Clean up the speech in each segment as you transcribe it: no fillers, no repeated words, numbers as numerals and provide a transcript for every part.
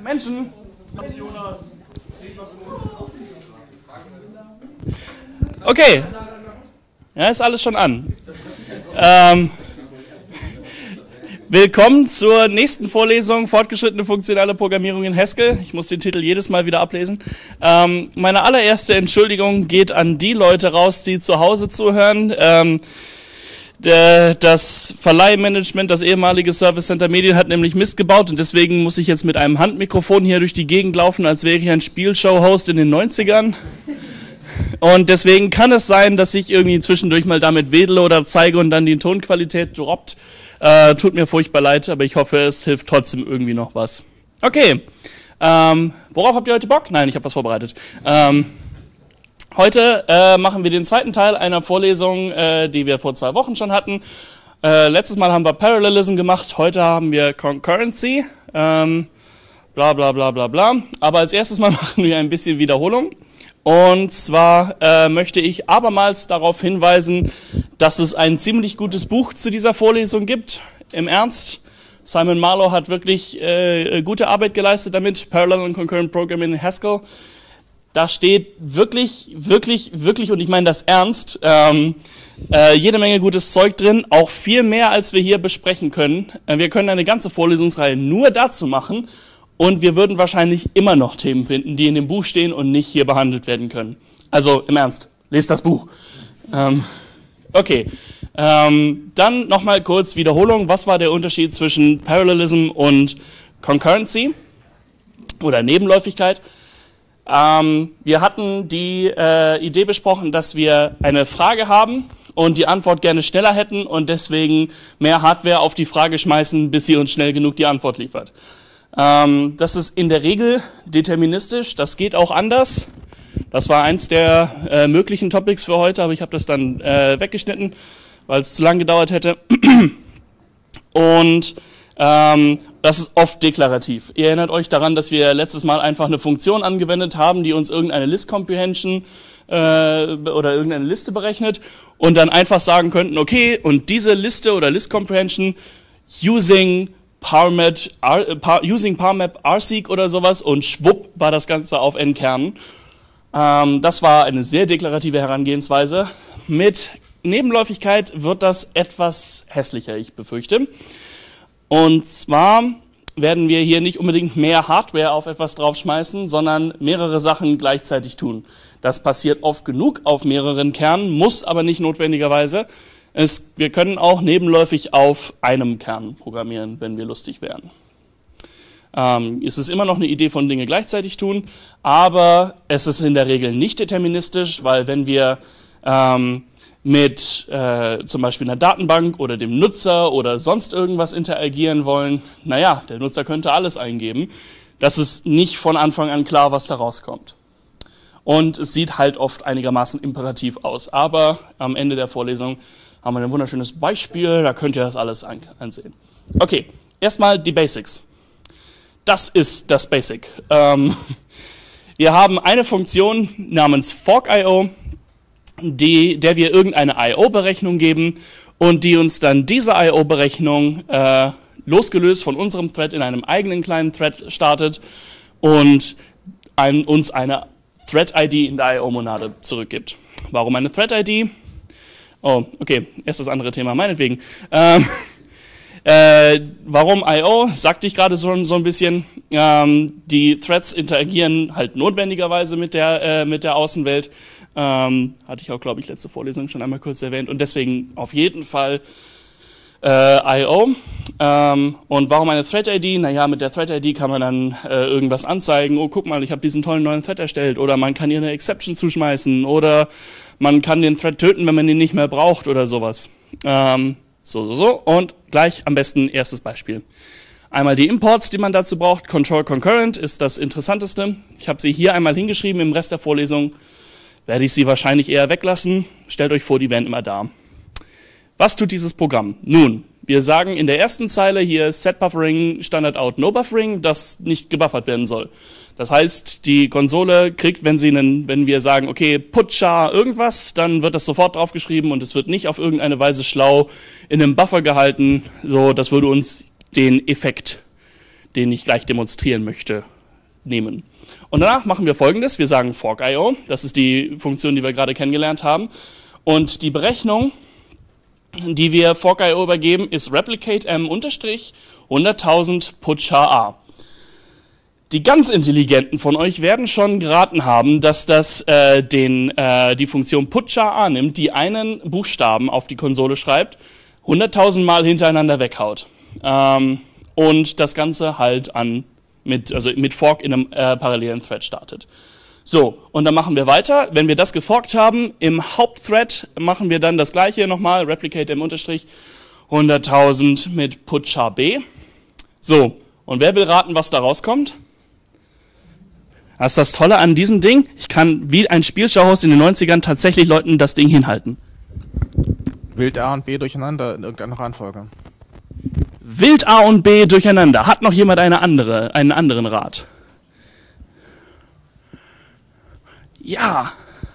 Menschen! Okay. Ja, ist alles schon an. Willkommen zur nächsten Vorlesung, fortgeschrittene funktionale Programmierung in Haskell. Ich muss den Titel jedes Mal wieder ablesen. Meine allererste Entschuldigung geht an die Leute raus, die zu Hause zuhören. Das Verleihmanagement, das ehemalige Service Center Medien, hat nämlich Mist gebaut und deswegen muss ich jetzt mit einem Handmikrofon hier durch die Gegend laufen, als wäre ich ein Spielshow-Host in den 90ern. Und deswegen kann es sein, dass ich irgendwie zwischendurch mal damit wedele oder zeige und dann die Tonqualität droppt. Tut mir furchtbar leid, aber ich hoffe, es hilft trotzdem irgendwie noch was. Okay, worauf habt ihr heute Bock? Nein, ich habe was vorbereitet. Heute machen wir den zweiten Teil einer Vorlesung, die wir vor 2 Wochen schon hatten. Letztes Mal haben wir Parallelism gemacht, heute haben wir Concurrency, bla bla bla bla bla. Aber als erstes Mal machen wir ein bisschen Wiederholung. Und zwar möchte ich abermals darauf hinweisen, dass es ein ziemlich gutes Buch zu dieser Vorlesung gibt. Im Ernst, Simon Marlowe hat wirklich gute Arbeit geleistet damit, Parallel and Concurrent Programming in Haskell. Da steht wirklich, und ich meine das ernst, jede Menge gutes Zeug drin, auch viel mehr, als wir hier besprechen können. Wir können eine ganze Vorlesungsreihe nur dazu machen und wir würden wahrscheinlich immer noch Themen finden, die in dem Buch stehen und nicht hier behandelt werden können. Also im Ernst, lest das Buch. Okay, dann nochmal kurz Wiederholung. Was war der Unterschied zwischen Parallelism und Concurrency oder Nebenläufigkeit? Wir hatten die Idee besprochen, dass wir eine Frage haben und die Antwort gerne schneller hätten und deswegen mehr Hardware auf die Frage schmeißen, bis sie uns schnell genug die Antwort liefert. Das ist in der Regel deterministisch, das geht auch anders. Das war eins der möglichen Topics für heute, aber ich habe das dann weggeschnitten, weil es zu lang gedauert hätte. Und das ist oft deklarativ. Ihr erinnert euch daran, dass wir letztes Mal einfach eine Funktion angewendet haben, die uns irgendeine List Comprehension oder irgendeine Liste berechnet und dann einfach sagen könnten, okay, und diese Liste oder List Comprehension using PowerMap RSeq oder sowas und schwupp war das Ganze auf n Kernen. Das war eine sehr deklarative Herangehensweise. Mit Nebenläufigkeit wird das etwas hässlicher, ich befürchte. Und zwar werden wir hier nicht unbedingt mehr Hardware auf etwas draufschmeißen, sondern mehrere Sachen gleichzeitig tun. Das passiert oft genug auf mehreren Kernen, muss aber nicht notwendigerweise. Wir können auch nebenläufig auf einem Kern programmieren, wenn wir lustig wären. Es ist immer noch eine Idee von Dinge gleichzeitig tun, aber es ist in der Regel nicht deterministisch, weil wenn wir mit zum Beispiel einer Datenbank oder dem Nutzer oder sonst irgendwas interagieren wollen, naja, der Nutzer könnte alles eingeben. Das ist nicht von Anfang an klar, was da rauskommt. Und es sieht halt oft einigermaßen imperativ aus. Aber am Ende der Vorlesung haben wir ein wunderschönes Beispiel, da könnt ihr das alles ansehen. Okay, erstmal die Basics. Das ist das Basic. Wir haben eine Funktion namens fork.io, der wir irgendeine I.O.-Berechnung geben und die uns dann diese I.O.-Berechnung losgelöst von unserem Thread in einem eigenen kleinen Thread startet und uns eine Thread-ID in der I.O.-Monade zurückgibt. Warum eine Thread-ID? Oh, okay, erst das andere Thema, meinetwegen. Warum I.O.? Sagte ich gerade so ein bisschen. Die Threads interagieren halt notwendigerweise mit der Außenwelt. Hatte ich auch, glaube ich, letzte Vorlesung schon einmal kurz erwähnt. Und deswegen auf jeden Fall I.O. Und warum eine Thread-ID? Naja, mit der Thread-ID kann man dann irgendwas anzeigen. Oh, guck mal, ich habe diesen tollen neuen Thread erstellt. Oder man kann hier eine Exception zuschmeißen. Oder man kann den Thread töten, wenn man ihn nicht mehr braucht oder sowas. So. Und gleich am besten erstes Beispiel. Einmal die Imports, die man dazu braucht. Control Concurrent ist das Interessanteste. Ich habe sie hier einmal hingeschrieben. Im Rest der Vorlesung werde ich sie wahrscheinlich eher weglassen. Stellt euch vor, die wären immer da. Was tut dieses Programm? Nun, wir sagen in der ersten Zeile hier Set Buffering, Standard Out, No Buffering, das nicht gebuffert werden soll. Das heißt, die Konsole kriegt, wenn wir sagen, okay, put char irgendwas, dann wird das sofort draufgeschrieben und es wird nicht auf irgendeine Weise schlau in einem Buffer gehalten. So, das würde uns den Effekt, den ich gleich demonstrieren möchte, nehmen. Und danach machen wir Folgendes, wir sagen fork.io, das ist die Funktion, die wir gerade kennengelernt haben, und die Berechnung, die wir fork.io übergeben, ist replicate m-100.000 put char a. Die ganz Intelligenten von euch werden schon geraten haben, dass das die Funktion put char a nimmt, die einen Buchstaben auf die Konsole schreibt, 100.000 Mal hintereinander weghaut. Und das Ganze halt mit Fork in einem parallelen Thread startet. So, und dann machen wir weiter. Wenn wir das geforkt haben, im Hauptthread machen wir dann das gleiche nochmal, replicate m-100.000 mit put char b. So, und wer will raten, was da rauskommt? Das ist das Tolle an diesem Ding, ich kann wie ein Spielschauhaus in den 90ern tatsächlich Leuten das Ding hinhalten. Wild A und B durcheinander in irgendeiner Reihenfolge. Wild A und B durcheinander. Hat noch jemand einen anderen Rat? Ja.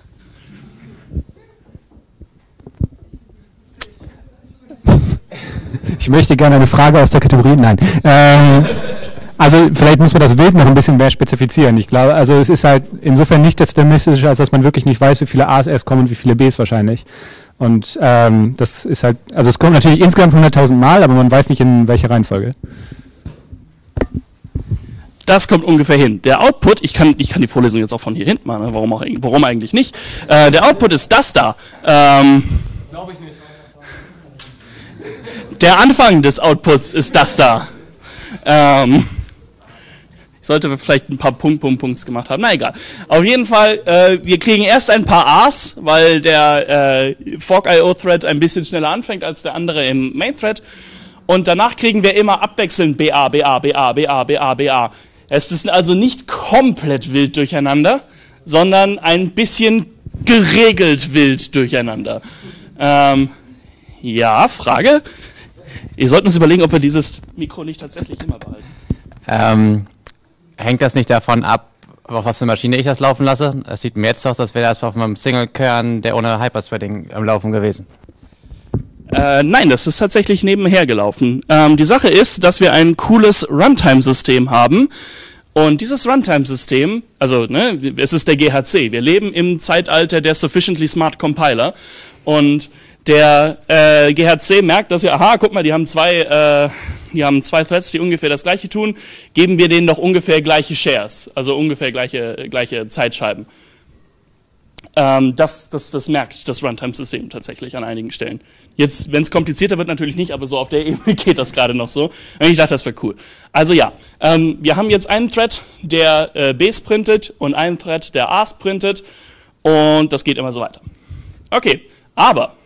Ich möchte gerne eine Frage aus der Kategorie, nein. Also vielleicht muss man das Wild noch ein bisschen mehr spezifizieren. Ich glaube, also es ist halt insofern nicht deterministisch, als dass man wirklich nicht weiß, wie viele A's erst kommen und wie viele B's wahrscheinlich. Und das ist halt, also es kommt natürlich insgesamt 100.000 Mal, aber man weiß nicht in welcher Reihenfolge. Das kommt ungefähr hin. Der Output, ich kann die Vorlesung jetzt auch von hier hinten machen, warum eigentlich nicht? Der Output ist das da. Glaube ich nicht. Der Anfang des Outputs ist das da. Ich sollte vielleicht ein paar Punkts gemacht haben. Na egal. Auf jeden Fall, wir kriegen erst ein paar A's, weil der fork.io-Thread ein bisschen schneller anfängt als der andere im Main-Thread. Und danach kriegen wir immer abwechselnd BA, BA, BA, BA, BA, BA. Es ist also nicht komplett wild durcheinander, sondern ein bisschen geregelt wild durcheinander. Ja, Frage? Ihr solltet uns überlegen, ob wir dieses Mikro nicht tatsächlich immer behalten. Hängt das nicht davon ab, auf was für eine Maschine ich das laufen lasse? Es sieht mir jetzt aus, als wäre das auf einem Single-Kern, der ohne Hyperthreading am Laufen gewesen. Nein, das ist tatsächlich nebenher gelaufen. Die Sache ist, dass wir ein cooles Runtime-System haben. Und dieses Runtime-System, also es ist der GHC. Wir leben im Zeitalter der Sufficiently Smart Compiler. Und der GHC merkt, dass guck mal, die haben zwei Threads, die ungefähr das gleiche tun, geben wir denen doch ungefähr gleiche Shares, also ungefähr gleiche Zeitscheiben. Das merkt das Runtime-System tatsächlich an einigen Stellen. Jetzt, wenn es komplizierter wird, natürlich nicht, aber so auf der Ebene geht das gerade noch so. Und ich dachte, das wäre cool. Also ja, wir haben jetzt einen Thread, der Bs printet und einen Thread, der As printet und das geht immer so weiter. Okay, aber.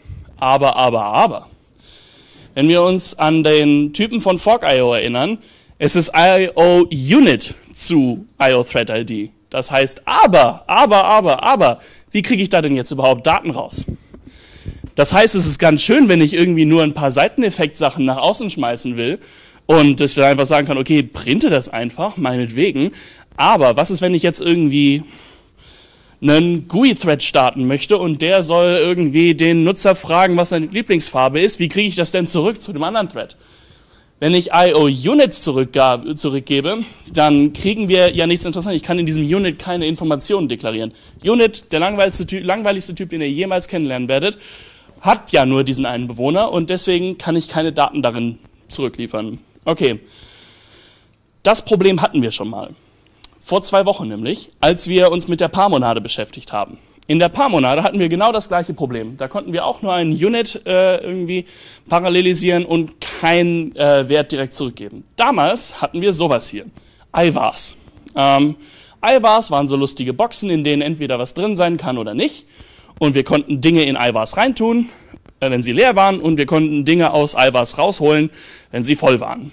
Wenn wir uns an den Typen von fork.io erinnern, es ist IO-Unit zu IO-Thread-ID. Das heißt, aber, wie kriege ich da denn jetzt überhaupt Daten raus? Das heißt, es ist ganz schön, wenn ich irgendwie nur ein paar Seiteneffekt-Sachen nach außen schmeißen will und dass ich dann einfach sagen kann, okay, printe das einfach, meinetwegen. Aber was ist, wenn ich jetzt irgendwie einen GUI-Thread starten möchte und der soll irgendwie den Nutzer fragen, was seine Lieblingsfarbe ist, wie kriege ich das denn zurück zu dem anderen Thread? Wenn ich IO-Unit zurückgebe, dann kriegen wir ja nichts Interessantes. Ich kann in diesem Unit keine Informationen deklarieren. Unit, der langweiligste Typ, den ihr jemals kennenlernen werdet, hat ja nur diesen einen Bewohner und deswegen kann ich keine Daten darin zurückliefern. Okay, das Problem hatten wir schon mal. Vor 2 Wochen nämlich, als wir uns mit der Parmonade beschäftigt haben. In der Parmonade hatten wir genau das gleiche Problem. Da konnten wir auch nur ein Unit irgendwie parallelisieren und keinen Wert direkt zurückgeben. Damals hatten wir sowas hier, IVARs. IVARs waren so lustige Boxen, in denen entweder was drin sein kann oder nicht. Und wir konnten Dinge in IVARs reintun, wenn sie leer waren, und wir konnten Dinge aus IVARs rausholen, wenn sie voll waren.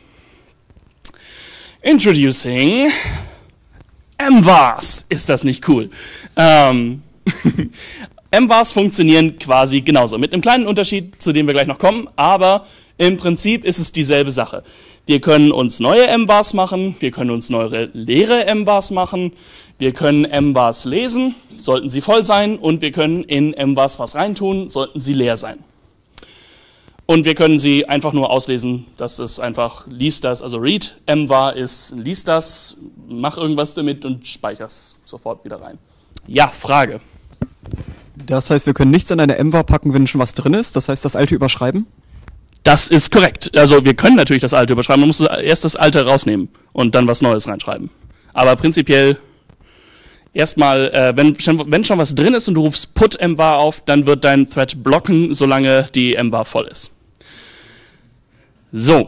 Introducing MVARs. Ist das nicht cool? MVARs funktionieren quasi genauso, mit einem kleinen Unterschied, zu dem wir gleich noch kommen, aber im Prinzip ist es dieselbe Sache. Wir können uns neue MVARs machen, wir können uns neue leere MVARs machen, wir können MVARs lesen, sollten sie voll sein, und wir können in MVARs was reintun, sollten sie leer sein. Und wir können sie einfach nur auslesen, dass es einfach liest das, also read MVAR ist liest das, mach irgendwas damit und speicher's sofort wieder rein. Ja, Frage. Das heißt, wir können nichts in eine MVAR packen, wenn schon was drin ist. Das heißt, das alte überschreiben? Das ist korrekt. Also wir können natürlich das alte überschreiben, man muss erst das alte rausnehmen und dann was Neues reinschreiben. Aber prinzipiell erstmal, wenn schon was drin ist und du rufst put mvar auf, dann wird dein Thread blocken, solange die mvar voll ist. So.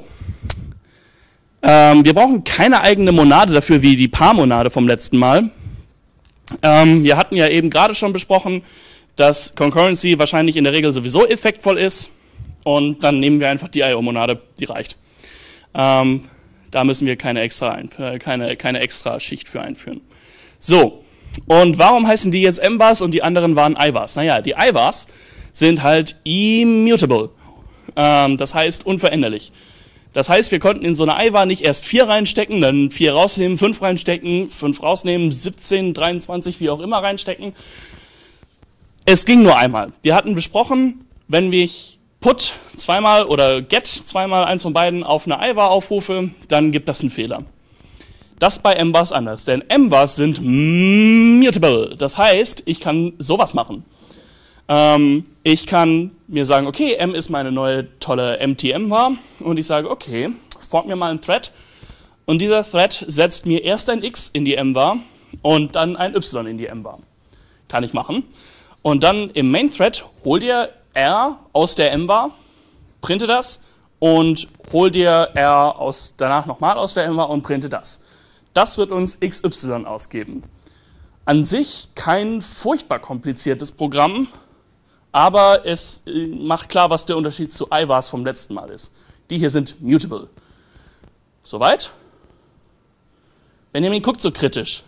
Wir brauchen keine eigene Monade dafür, wie die Paar-Monade vom letzten Mal. Wir hatten ja eben gerade schon besprochen, dass Concurrency wahrscheinlich in der Regel sowieso effektvoll ist und dann nehmen wir einfach die IO-Monade, die reicht. Da müssen wir keine extra Schicht für einführen. So, und warum heißen die jetzt MVARs und die anderen waren IVARs? Naja, die IVARs sind halt immutable, das heißt unveränderlich. Das heißt, wir konnten in so eine IVAR nicht erst 4 reinstecken, dann 4 rausnehmen, 5 reinstecken, 5 rausnehmen, 17, 23, wie auch immer reinstecken. Es ging nur einmal. Wir hatten besprochen, wenn ich put zweimal oder get zweimal, eins von beiden, auf eine IVAR aufrufe, dann gibt das einen Fehler. Das bei MVARs anders, denn MVARs sind mutable. Das heißt, ich kann sowas machen. Ich kann mir sagen, okay, M ist meine neue tolle MT-MVAR und ich sage, okay, form mir mal einen Thread und dieser Thread setzt mir erst ein X in die MVAR und dann ein Y in die MVAR. Kann ich machen. Und dann im Main-Thread hol dir R aus der MVAR, printe das und hol dir R danach nochmal aus der MVAR und printe das. Das wird uns XY ausgeben. An sich kein furchtbar kompliziertes Programm, aber es macht klar, was der Unterschied zu IVARs vom letzten Mal ist. Die hier sind mutable. Soweit? Benjamin guckt so kritisch.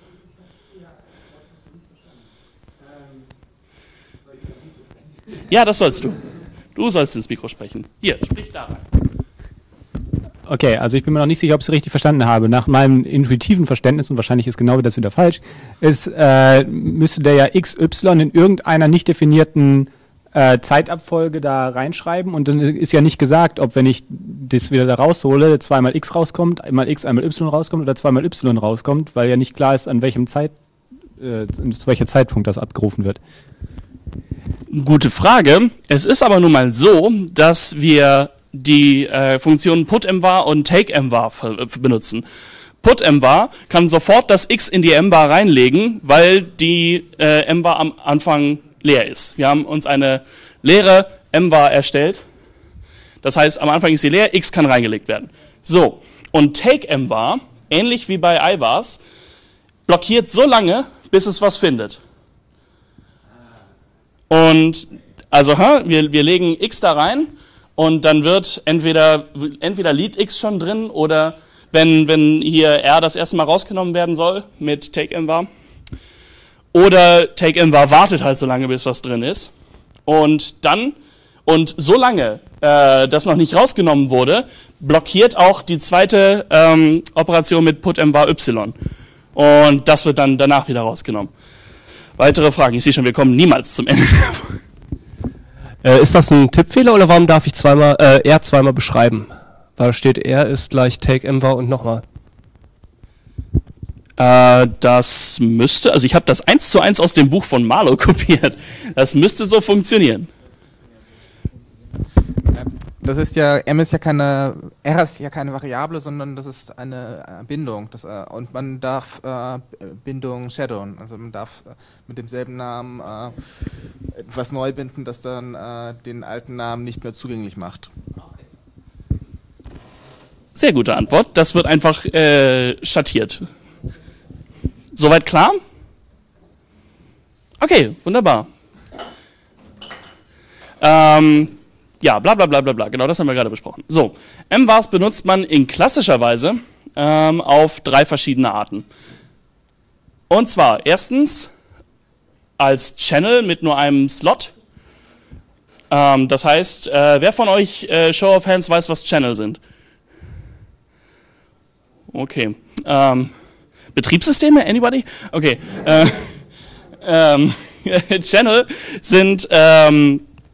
Ja, das sollst du. Du sollst ins Mikro sprechen. Hier, sprich da rein. Okay, also ich bin mir noch nicht sicher, ob ich es richtig verstanden habe. Nach meinem intuitiven Verständnis, und wahrscheinlich ist genau das wieder falsch, müsste der ja XY in irgendeiner nicht definierten Zeitabfolge da reinschreiben und dann ist ja nicht gesagt, ob wenn ich das wieder da raushole, zweimal X rauskommt, einmal X, einmal Y rauskommt oder zweimal Y rauskommt, weil ja nicht klar ist, an welchem zu welcher Zeitpunkt das abgerufen wird. Gute Frage. Es ist aber nun mal so, dass wir die Funktionen put-mvar und take-mvar benutzen. Put-mvar kann sofort das X in die mvar reinlegen, weil die mvar am Anfang leer ist. Wir haben uns eine leere mvar erstellt. Das heißt, am Anfang ist sie leer, X kann reingelegt werden. So, und take-mvar, ähnlich wie bei IVARs, blockiert so lange, bis es was findet. Und also wir legen X da rein und dann wird entweder liegt X schon drin oder wenn hier R das erste Mal rausgenommen werden soll mit take-mvar oder take-mvar wartet halt so lange, bis was drin ist und solange das noch nicht rausgenommen wurde, blockiert auch die zweite Operation mit put-mvar Y und das wird dann danach wieder rausgenommen. Weitere Fragen? Ich sehe schon, wir kommen niemals zum Ende. Ist das ein Tippfehler oder warum darf ich R zweimal beschreiben? Weil da steht R ist gleich take-mvar und nochmal. Das müsste, also ich habe das 1:1 aus dem Buch von Marlow kopiert. Das müsste so funktionieren. Das ist ja, R ist ja keine Variable, sondern das ist eine Bindung. Und man darf Bindung shadowen. Also man darf mit demselben Namen etwas neu binden, das dann den alten Namen nicht mehr zugänglich macht. Sehr gute Antwort. Das wird einfach schattiert. Soweit klar? Okay, wunderbar. Ja, bla bla bla bla bla, genau, das haben wir gerade besprochen. So, MVARs benutzt man in klassischer Weise auf 3 verschiedene Arten. Und zwar erstens als Channel mit nur einem Slot. Das heißt, wer von euch Show of Hands weiß, was Channel sind? Okay. Betriebssysteme? Anybody? Okay. Channel sind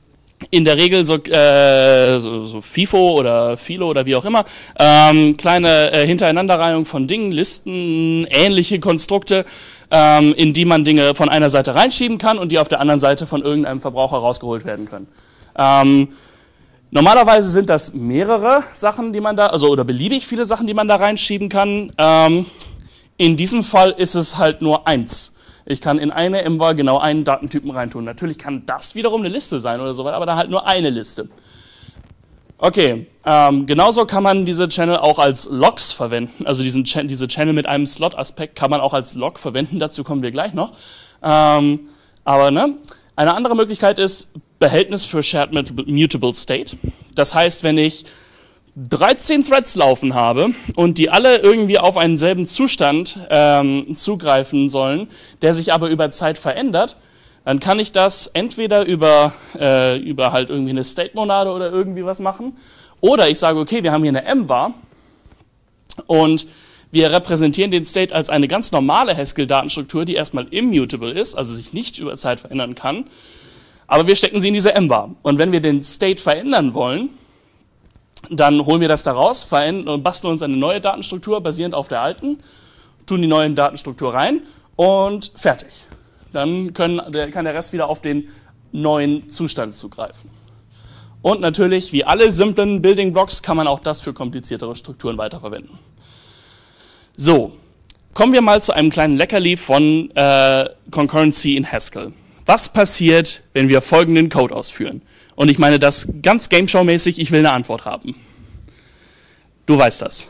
in der Regel so FIFO oder Philo oder wie auch immer, kleine Hintereinanderreihung von Dingen, Listen, ähnliche Konstrukte, in die man Dinge von einer Seite reinschieben kann und die auf der anderen Seite von irgendeinem Verbraucher rausgeholt werden können. Normalerweise sind das mehrere Sachen, die man da, also oder beliebig viele Sachen, die man da reinschieben kann. In diesem Fall ist es halt nur eins. Ich kann in eine MVAR genau einen Datentypen reintun. Natürlich kann das wiederum eine Liste sein oder so weiter, aber dann halt nur eine Liste. Okay, genauso kann man diese Channel auch als Logs verwenden. Also diese Channel mit einem Slot-Aspekt kann man auch als Log verwenden. Dazu kommen wir gleich noch. Aber ne, eine andere Möglichkeit ist Behältnis für Shared Mutable State. Das heißt, wenn ich 13 Threads laufen habe und die alle irgendwie auf einen selben Zustand zugreifen sollen, der sich aber über Zeit verändert, dann kann ich das entweder über halt irgendwie eine State-Monade oder irgendwie was machen, oder ich sage, okay, wir haben hier eine MVAR und wir repräsentieren den State als eine ganz normale Haskell-Datenstruktur, die erstmal immutable ist, also sich nicht über Zeit verändern kann, aber wir stecken sie in diese MVAR. Und wenn wir den State verändern wollen, dann holen wir das da raus, und basteln uns eine neue Datenstruktur basierend auf der alten, tun die neue Datenstruktur rein und fertig. Dann kann der Rest wieder auf den neuen Zustand zugreifen. Und natürlich, wie alle simplen Building Blocks, kann man auch das für kompliziertere Strukturen weiterverwenden. So, kommen wir mal zu einem kleinen Leckerli von Concurrency in Haskell. Was passiert, wenn wir folgenden Code ausführen? Und ich meine das ganz Gameshow-mäßig, ich will eine Antwort haben. Du weißt das.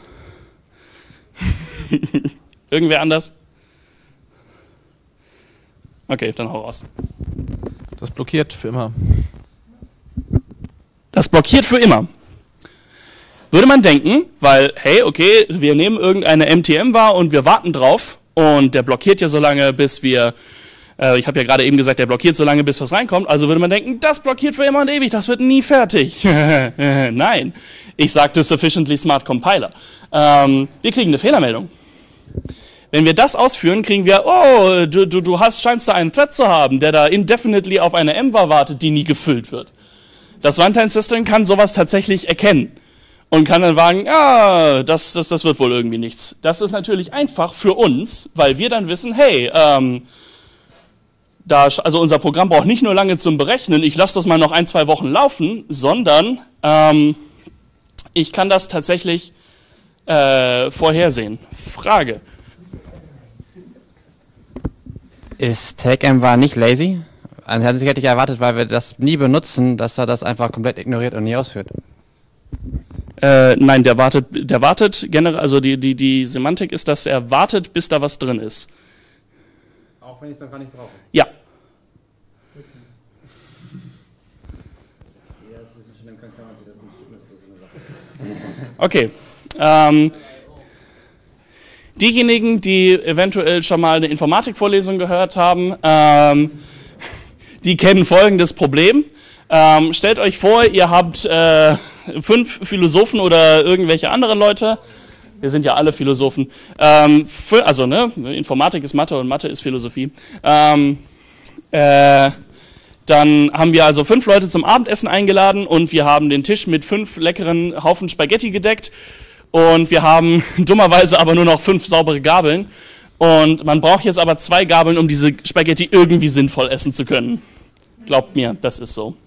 Irgendwer anders? Okay, dann hau raus. Das blockiert für immer. Das blockiert für immer. Würde man denken, weil, hey, okay, wir nehmen irgendeine MTM-Var und wir warten drauf und der blockiert ja so lange, bis wir ich habe ja gerade eben gesagt, der blockiert so lange, bis was reinkommt. Also würde man denken, das blockiert für immer und ewig, das wird nie fertig. Nein, ich sagte Sufficiently Smart Compiler. Wir kriegen eine Fehlermeldung. Wenn wir das ausführen, kriegen wir, oh, du scheinst da einen Thread zu haben, der da indefinitely auf eine MVAR wartet, die nie gefüllt wird. Das Runtime-System kann sowas tatsächlich erkennen und kann dann sagen, ja, das wird wohl irgendwie nichts. Das ist natürlich einfach für uns, weil wir dann wissen, hey, also unser Programm braucht nicht nur lange zum Berechnen, ich lasse das mal noch 1-2 Wochen laufen, sondern ich kann das tatsächlich vorhersehen. Frage. Ist TakeMVAR nicht lazy? Also hätte ich erwartet, weil wir das nie benutzen, dass er das einfach komplett ignoriert und nie ausführt. Nein, der wartet generell, also die Semantik ist, dass er wartet, bis da was drin ist. Auch wenn ich es dann gar nicht brauche? Ja. Okay. Diejenigen, die eventuell schon mal eine Informatikvorlesung gehört haben, die kennen folgendes Problem. Stellt euch vor, ihr habt 5 Philosophen oder irgendwelche anderen Leute. Wir sind ja alle Philosophen. Also, ne, Informatik ist Mathe und Mathe ist Philosophie. Dann haben wir also 5 Leute zum Abendessen eingeladen und wir haben den Tisch mit 5 leckeren Haufen Spaghetti gedeckt und wir haben dummerweise aber nur noch 5 saubere Gabeln und man braucht jetzt aber 2 Gabeln, um diese Spaghetti irgendwie sinnvoll essen zu können. Glaubt mir, das ist so.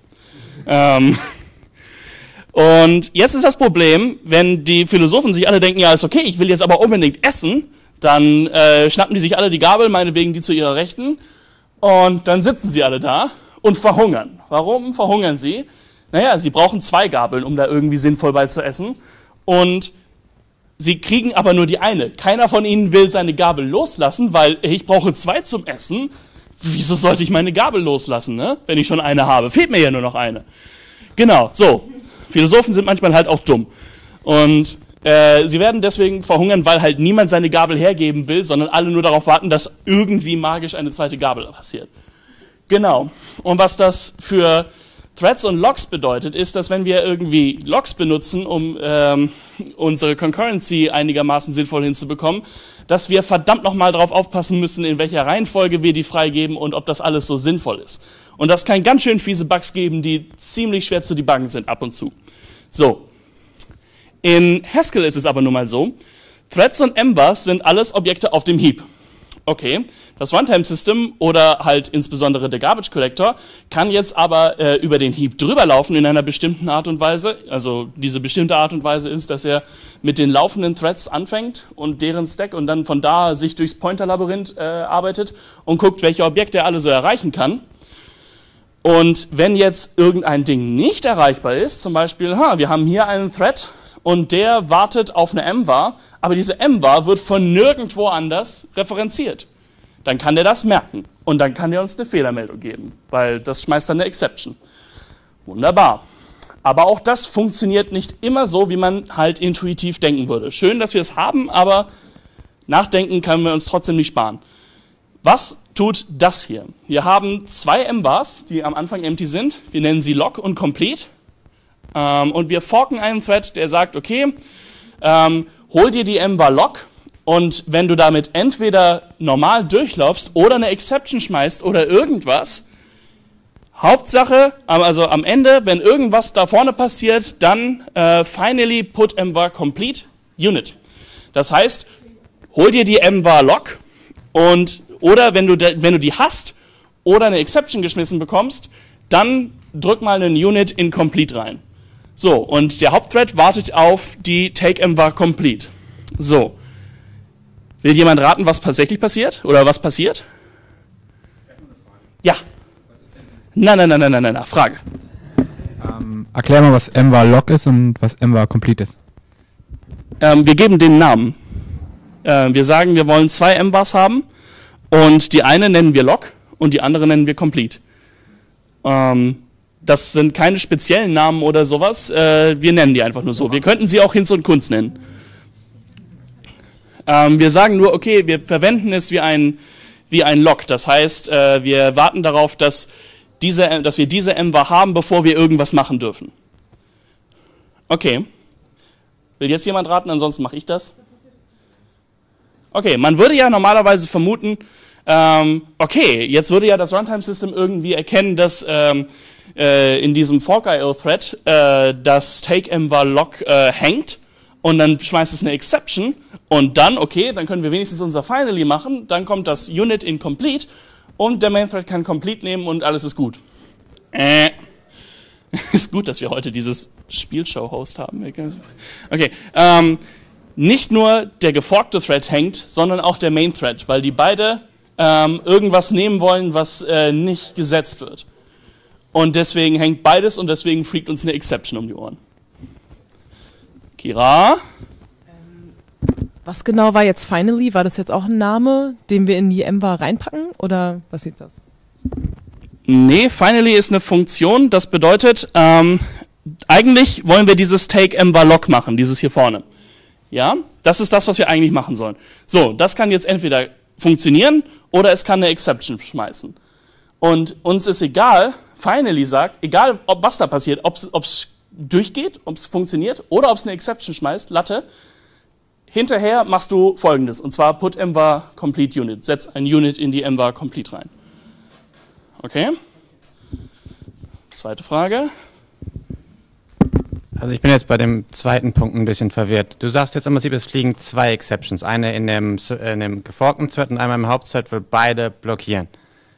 Und jetzt ist das Problem, wenn die Philosophen sich alle denken, ja ist okay, ich will jetzt aber unbedingt essen, dann schnappen die sich alle die Gabel, meinetwegen die zu ihrer Rechten und dann sitzen sie alle da und verhungern. Warum verhungern sie? Naja, sie brauchen 2 Gabeln, um da irgendwie sinnvoll bei zu essen. Und sie kriegen aber nur die eine. Keiner von ihnen will seine Gabel loslassen, weil ich brauche 2 zum Essen. Wieso sollte ich meine Gabel loslassen, ne? Wenn ich schon eine habe? Fehlt mir ja nur noch eine. Genau, so. Philosophen sind manchmal halt auch dumm. Und sie werden deswegen verhungern, weil halt niemand seine Gabel hergeben will, sondern alle nur darauf warten, dass irgendwie magisch eine zweite Gabel passiert. Genau. Und was das für Threads und Logs bedeutet, ist, dass wenn wir irgendwie Logs benutzen, um unsere Concurrency einigermaßen sinnvoll hinzubekommen, dass wir verdammt nochmal darauf aufpassen müssen, in welcher Reihenfolge wir die freigeben und ob das alles so sinnvoll ist. Und das kann ganz schön fiese Bugs geben, die ziemlich schwer zu debuggen sind ab und zu. So, in Haskell ist es aber nun mal so, Threads und Embers sind alles Objekte auf dem Heap. Okay, das Runtime-System oder halt insbesondere der Garbage Collector kann jetzt aber über den Heap drüber laufen in einer bestimmten Art und Weise. Also diese bestimmte Art und Weise ist, dass er mit den laufenden Threads anfängt und deren Stack und dann von da sich durchs Pointer-Labyrinth arbeitet und guckt, welche Objekte er alle so erreichen kann. Und wenn jetzt irgendein Ding nicht erreichbar ist, zum Beispiel, wir haben hier einen Thread und der wartet auf eine mvar, aber diese mvar wird von nirgendwo anders referenziert. Dann kann der das merken und dann kann er uns eine Fehlermeldung geben, weil das schmeißt dann eine Exception. Wunderbar. Aber auch das funktioniert nicht immer so, wie man halt intuitiv denken würde. Schön, dass wir es haben, aber nachdenken können wir uns trotzdem nicht sparen. Was tut das hier? Wir haben zwei mvars, die am Anfang empty sind. Wir nennen sie log und complete. Und wir forken einen Thread, der sagt, okay, hol dir die mvar log und wenn du damit entweder normal durchlaufst oder eine Exception schmeißt oder irgendwas, Hauptsache, also am Ende, wenn irgendwas da vorne passiert, dann finally put mvar complete unit. Das heißt, hol dir die mvar log und oder wenn du die hast oder eine Exception geschmissen bekommst, dann drück mal einen Unit in complete rein. So, und der Hauptthread wartet auf die take mvar complete. So. Will jemand raten, was tatsächlich passiert? Oder was passiert? Ja. Nein, Frage. Erklär mal, was mvar log ist und was mvar complete ist. Wir geben den Namen. Wir sagen, wir wollen zwei mvars haben und die eine nennen wir log und die andere nennen wir complete. Das sind keine speziellen Namen oder sowas, wir nennen die einfach nur so. Wir könnten sie auch Hinz und Kunz nennen. Wir sagen nur, okay, wir verwenden es wie ein Log. Das heißt, wir warten darauf, dass wir diese mvar haben, bevor wir irgendwas machen dürfen. Okay. Will jetzt jemand raten, ansonsten mache ich das. Okay, man würde ja normalerweise vermuten, okay, jetzt würde ja das Runtime-System irgendwie erkennen, dass in diesem fork.io-Thread das take-mvar-log hängt und dann schmeißt es eine Exception und dann, okay, dann können wir wenigstens unser Finally machen, dann kommt das Unit in Complete und der Main-Thread kann Complete nehmen und alles ist gut. Ist gut, dass wir heute dieses Spielshow-Host haben. Okay, nicht nur der geforkte Thread hängt, sondern auch der Main-Thread, weil die beide irgendwas nehmen wollen, was nicht gesetzt wird. Und deswegen hängt beides und deswegen fliegt uns eine Exception um die Ohren. Kira? Was genau war jetzt Finally? War das jetzt auch ein Name, den wir in die mvar reinpacken? Oder was ist das? Nee, Finally ist eine Funktion. Das bedeutet, eigentlich wollen wir dieses take mvar log machen, dieses hier vorne. Ja, das ist das, was wir eigentlich machen sollen. So, das kann jetzt entweder funktionieren oder es kann eine Exception schmeißen. Und uns ist egal, Finally sagt, egal was da passiert, ob es durchgeht, ob es funktioniert oder ob es eine Exception schmeißt, Latte, hinterher machst du Folgendes, und zwar put mvar complete unit, setz ein Unit in die mvar complete rein. Okay? Zweite Frage. Also ich bin jetzt bei dem zweiten Punkt ein bisschen verwirrt. Du sagst jetzt im Prinzip, es fliegen zwei Exceptions. Eine in dem geforkten Thread und einmal im Hauptthread, will beide blockieren.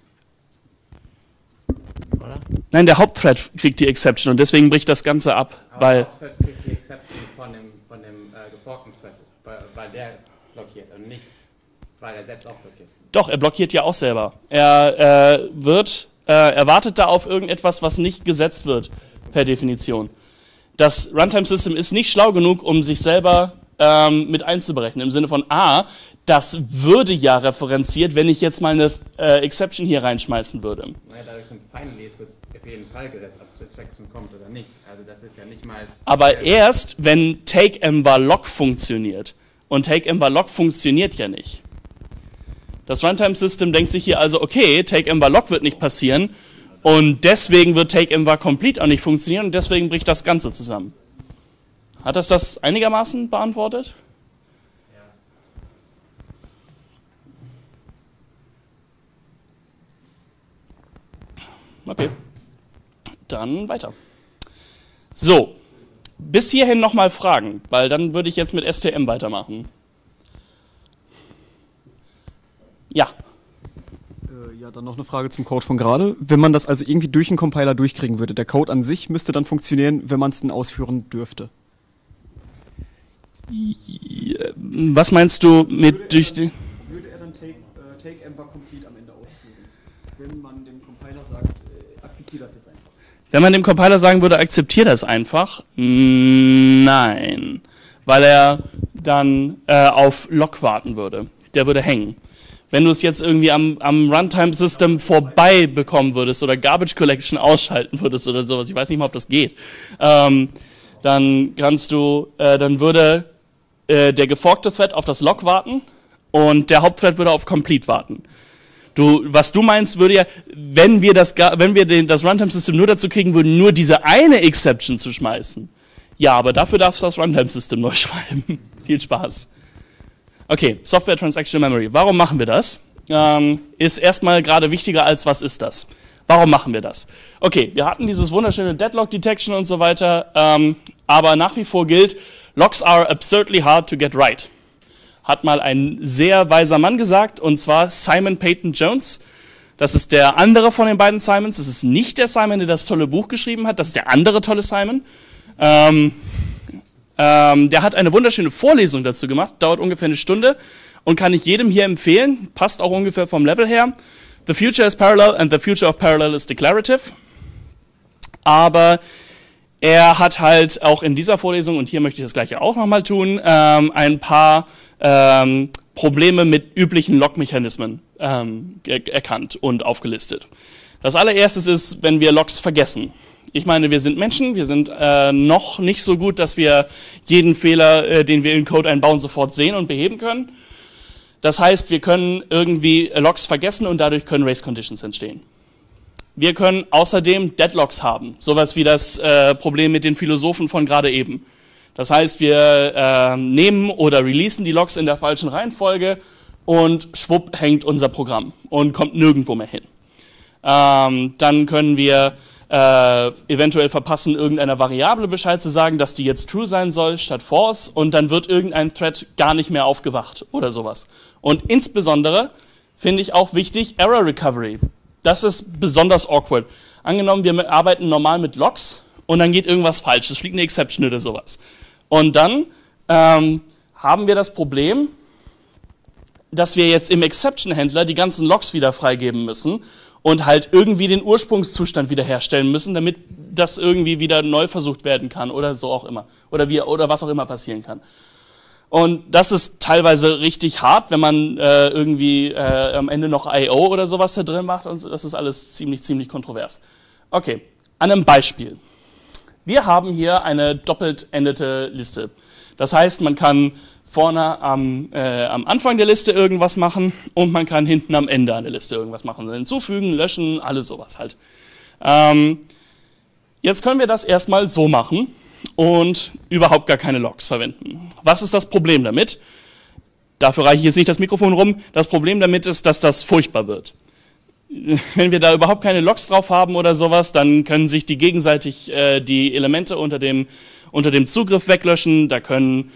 Oder? Nein, der Hauptthread kriegt die Exception und deswegen bricht das Ganze ab. Aber Weil der Hauptthread kriegt die Exception von dem geforkten Thread, weil der blockiert und nicht, weil er selbst auch blockiert. Doch, er blockiert ja auch selber. Er wartet da auf irgendetwas, was nicht gesetzt wird, per Definition. Das Runtime-System ist nicht schlau genug, um sich selber mit einzuberechnen. Im Sinne von, das würde ja referenziert, wenn ich jetzt mal eine Exception hier reinschmeißen würde. Naja, dadurch sind Finally wird auf jeden Fall gesetzt, ob es Exception kommt oder nicht. Also das ist ja nicht mal... Aber erst, wenn take mvar log funktioniert. Und take mvar log funktioniert ja nicht. Das Runtime-System denkt sich hier also, okay, take mvar log wird nicht passieren. Und deswegen wird take-mvar complete auch nicht funktionieren und deswegen bricht das Ganze zusammen. Hat das einigermaßen beantwortet? Okay, dann weiter. So, bis hierhin nochmal Fragen, weil dann würde ich jetzt mit STM weitermachen. Ja. Ja, dann noch eine Frage zum Code von gerade. Wenn man das also irgendwie durch einen Compiler durchkriegen würde, der Code an sich müsste dann funktionieren, wenn man es denn ausführen dürfte. Was meinst du mit durch die... Würde er dann take-mvar complete am Ende ausführen, wenn man dem Compiler sagt, akzeptiere das jetzt einfach? Wenn man dem Compiler sagen würde, akzeptiere das einfach, nein, weil er dann auf Lock warten würde. Der würde hängen. Wenn du es jetzt irgendwie am Runtime-System vorbei bekommen würdest oder Garbage Collection ausschalten würdest oder sowas, ich weiß nicht mal, ob das geht, dann würde der geforkte Thread auf das Lock warten und der Hauptthread würde auf Complete warten. Was du meinst, würde ja, wenn wir das Runtime-System nur dazu kriegen würden, nur diese eine Exception zu schmeißen. Ja, aber dafür darfst du das Runtime-System neu schreiben. Viel Spaß. Okay, Software Transactional Memory. Warum machen wir das? Ist erstmal gerade wichtiger als was ist das? Warum machen wir das? Okay, wir hatten dieses wunderschöne Deadlock Detection und so weiter, aber nach wie vor gilt, Locks are absurdly hard to get right. Hat mal ein sehr weiser Mann gesagt, und zwar Simon Peyton Jones. Das ist der andere von den beiden Simons. Das ist nicht der Simon, der das tolle Buch geschrieben hat, das ist der andere tolle Simon. Der hat eine wunderschöne Vorlesung dazu gemacht, dauert ungefähr eine Stunde und kann ich jedem hier empfehlen, passt auch ungefähr vom Level her. The future is parallel and the future of parallel is declarative. Aber er hat halt auch in dieser Vorlesung, und hier möchte ich das gleiche auch nochmal tun, ein paar Probleme mit üblichen Log-Mechanismen erkannt und aufgelistet. Das allererstes ist, wenn wir Logs vergessen. Ich meine, wir sind Menschen, wir sind noch nicht so gut, dass wir jeden Fehler, den wir in Code einbauen, sofort sehen und beheben können. Das heißt, wir können irgendwie Logs vergessen und dadurch können Race Conditions entstehen. Wir können außerdem Deadlocks haben, sowas wie das Problem mit den Philosophen von gerade eben. Das heißt, wir nehmen oder releasen die Logs in der falschen Reihenfolge und schwupp hängt unser Programm und kommt nirgendwo mehr hin. Dann können wir eventuell verpassen, irgendeiner Variable Bescheid zu sagen, dass die jetzt true sein soll statt false, und dann wird irgendein Thread gar nicht mehr aufgewacht oder sowas. Und insbesondere finde ich auch wichtig Error Recovery. Das ist besonders awkward. Angenommen, wir arbeiten normal mit Logs und dann geht irgendwas falsch, es fliegt eine Exception oder sowas. Und dann haben wir das Problem, dass wir jetzt im Exception-Händler die ganzen Logs wieder freigeben müssen und halt irgendwie den Ursprungszustand wiederherstellen müssen, damit das irgendwie wieder neu versucht werden kann oder so auch immer. Oder was auch immer passieren kann. Und das ist teilweise richtig hart, wenn man irgendwie am Ende noch I.O. oder sowas da drin macht, und das ist alles ziemlich kontrovers. Okay, an einem Beispiel. Wir haben hier eine doppelt endete Liste. Das heißt, man kann vorne am Anfang der Liste irgendwas machen und man kann hinten am Ende an der Liste irgendwas machen. Hinzufügen, löschen, alles sowas halt. Jetzt können wir das erstmal so machen und überhaupt gar keine Logs verwenden. Was ist das Problem damit? Dafür reiche ich jetzt nicht das Mikrofon rum. Das Problem damit ist, dass das furchtbar wird. Wenn wir da überhaupt keine Logs drauf haben oder sowas, dann können sich die gegenseitig die Elemente unter dem Zugriff weglöschen. Da können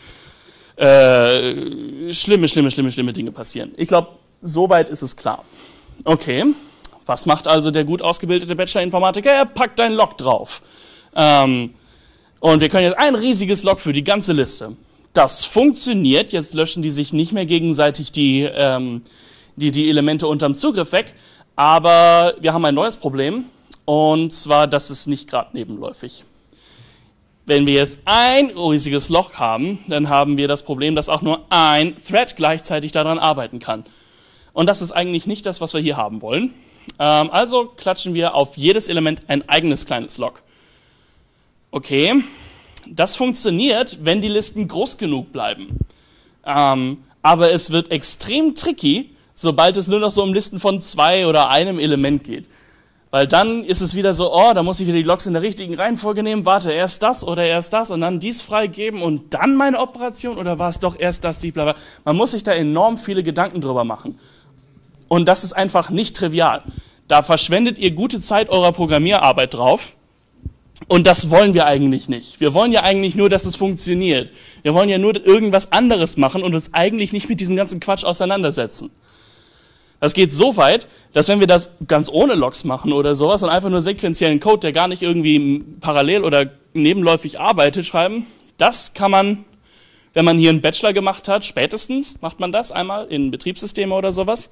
schlimme Dinge passieren. Ich glaube, soweit ist es klar. Okay, was macht also der gut ausgebildete Bachelor-Informatiker? Er packt ein Log drauf. Und wir können jetzt ein riesiges Log für die ganze Liste. Das funktioniert, jetzt löschen die sich nicht mehr gegenseitig die Elemente unterm Zugriff weg, aber wir haben ein neues Problem, und zwar, das ist nicht gerade nebenläufig. Wenn wir jetzt ein riesiges Loch haben, dann haben wir das Problem, dass auch nur ein Thread gleichzeitig daran arbeiten kann. Und das ist eigentlich nicht das, was wir hier haben wollen. Also klatschen wir auf jedes Element ein eigenes kleines Log. Okay, das funktioniert, wenn die Listen groß genug bleiben. Aber es wird extrem tricky, sobald es nur noch so um Listen von 2 oder einem Element geht. Weil dann ist es wieder so, oh, da muss ich wieder die Logs in der richtigen Reihenfolge nehmen, warte, erst das oder erst das und dann dies freigeben und dann meine Operation oder war es doch erst das, die bla bla. Man muss sich da enorm viele Gedanken drüber machen. Und das ist einfach nicht trivial. Da verschwendet ihr gute Zeit eurer Programmierarbeit drauf. Und das wollen wir eigentlich nicht. Wir wollen ja eigentlich nur, dass es funktioniert. Wir wollen ja nur irgendwas anderes machen und uns eigentlich nicht mit diesem ganzen Quatsch auseinandersetzen. Das geht so weit, dass wenn wir das ganz ohne Logs machen oder sowas und einfach nur sequenziellen Code, der gar nicht irgendwie parallel oder nebenläufig arbeitet, schreiben, das kann man, wenn man hier einen Bachelor gemacht hat, spätestens macht man das einmal in Betriebssysteme oder sowas.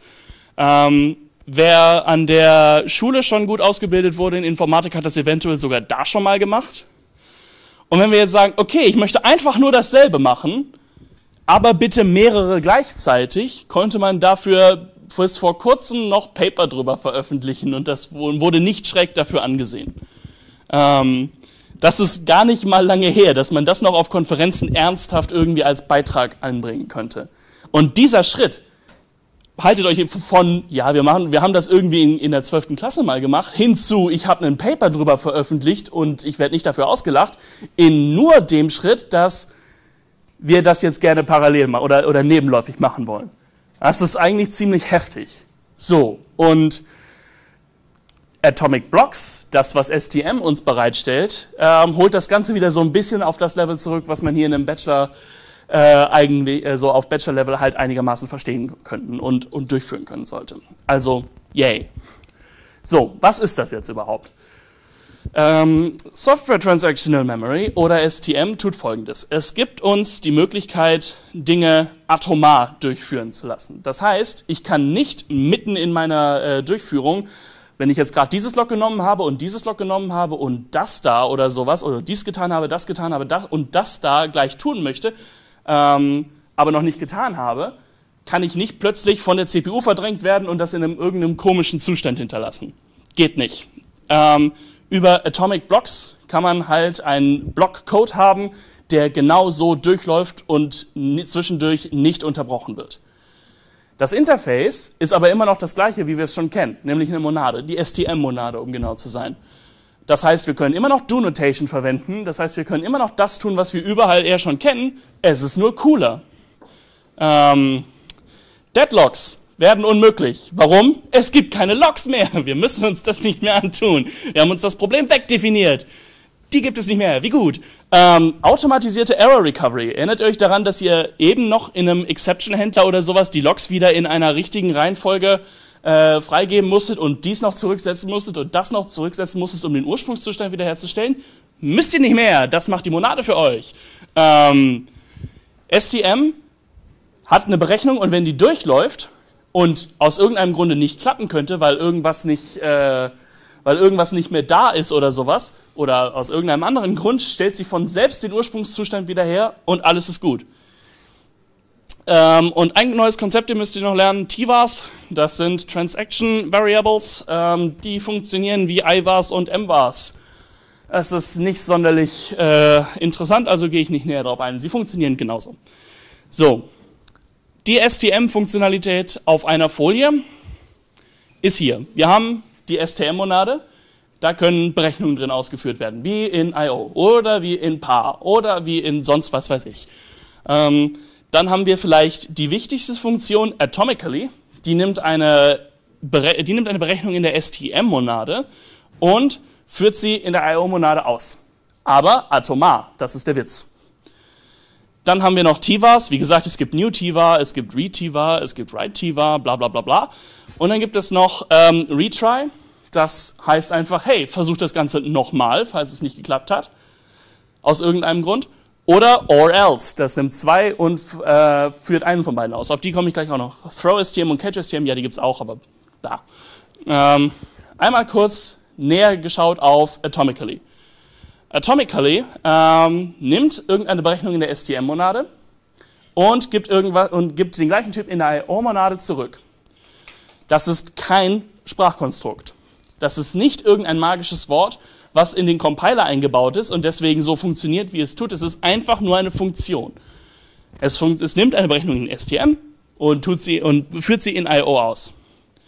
Wer an der Schule schon gut ausgebildet wurde in Informatik, hat das eventuell sogar da schon mal gemacht. Und wenn wir jetzt sagen, okay, ich möchte einfach nur dasselbe machen, aber bitte mehrere gleichzeitig, konnte man dafür bis vor kurzem noch Paper drüber veröffentlichen und das wurde nicht schräg dafür angesehen. Das ist gar nicht mal lange her, dass man das noch auf Konferenzen ernsthaft irgendwie als Beitrag anbringen könnte. Und dieser Schritt, haltet euch von, ja, wir haben das irgendwie in der 12. Klasse mal gemacht, hinzu, ich habe ein Paper drüber veröffentlicht und ich werde nicht dafür ausgelacht, in nur dem Schritt, dass wir das jetzt gerne parallel machen oder nebenläufig machen wollen. Das ist eigentlich ziemlich heftig. So, und Atomic Blocks, das, was STM uns bereitstellt, holt das Ganze wieder so ein bisschen auf das Level zurück, was man hier in einem Bachelor eigentlich so auf Bachelor-Level halt einigermaßen verstehen könnten und durchführen können sollte. Also, yay. So, was ist das jetzt überhaupt? Software Transactional Memory oder STM tut Folgendes. Es gibt uns die Möglichkeit, Dinge atomar durchführen zu lassen. Das heißt, ich kann nicht mitten in meiner Durchführung, wenn ich jetzt gerade dieses Log genommen habe und dieses Log genommen habe und das da oder sowas, oder dies getan habe, das und das da gleich tun möchte, aber noch nicht getan habe, kann ich nicht plötzlich von der CPU verdrängt werden und das in irgendeinem komischen Zustand hinterlassen. Geht nicht. Über Atomic Blocks kann man halt einen Blockcode haben, der genau so durchläuft und zwischendurch nicht unterbrochen wird. Das Interface ist aber immer noch das gleiche, wie wir es schon kennen, nämlich eine Monade, die STM-Monade, um genau zu sein. Das heißt, wir können immer noch Do-Notation verwenden, das heißt, wir können immer noch das tun, was wir überall eher schon kennen, es ist nur cooler. Deadlocks werden unmöglich. Warum? Es gibt keine Logs mehr. Wir müssen uns das nicht mehr antun. Wir haben uns das Problem wegdefiniert. Die gibt es nicht mehr. Wie gut. Automatisierte Error Recovery. Erinnert ihr euch daran, dass ihr eben noch in einem Exception-Händler oder sowas die Logs wieder in einer richtigen Reihenfolge freigeben musstet und dies noch zurücksetzen musstet und das noch zurücksetzen musstet, um den Ursprungszustand wiederherzustellen? Müsst ihr nicht mehr. Das macht die Monade für euch. STM hat eine Berechnung und wenn die durchläuft und aus irgendeinem Grunde nicht klappen könnte, weil irgendwas nicht mehr da ist oder sowas, oder aus irgendeinem anderen Grund, stellt sie von selbst den Ursprungszustand wieder her und alles ist gut. Und ein neues Konzept, ihr müsst ihr noch lernen, TVARs, das sind Transaction Variables, die funktionieren wie IVARs und MVARs. Es ist nicht sonderlich interessant, also gehe ich nicht näher darauf ein. Sie funktionieren genauso. So. Die STM-Funktionalität auf einer Folie ist hier. Wir haben die STM-Monade, da können Berechnungen drin ausgeführt werden, wie in I.O. oder wie in PAR oder wie in sonst was weiß ich. Dann haben wir vielleicht die wichtigste Funktion, Atomically, die nimmt eine Berechnung in der STM-Monade und führt sie in der I.O.-Monade aus. Aber atomar, das ist der Witz. Dann haben wir noch TVARs, wie gesagt, es gibt New TVAR, es gibt Read TVAR, es gibt Write TVAR, bla bla bla bla. Und dann gibt es noch Retry, das heißt einfach, hey, versuch das Ganze nochmal, falls es nicht geklappt hat, aus irgendeinem Grund. Oder or else, das nimmt zwei und führt einen von beiden aus. Auf die komme ich gleich auch noch. Throw STM und Catch STM, ja, die gibt's auch, aber da. Einmal kurz näher geschaut auf Atomically. Atomically nimmt irgendeine Berechnung in der STM-Monade und gibt den gleichen Typ in der I.O.-Monade zurück. Das ist kein Sprachkonstrukt. Das ist nicht irgendein magisches Wort, was in den Compiler eingebaut ist und deswegen so funktioniert, wie es tut. Es ist einfach nur eine Funktion. Es nimmt eine Berechnung in STM und führt sie in I.O. aus.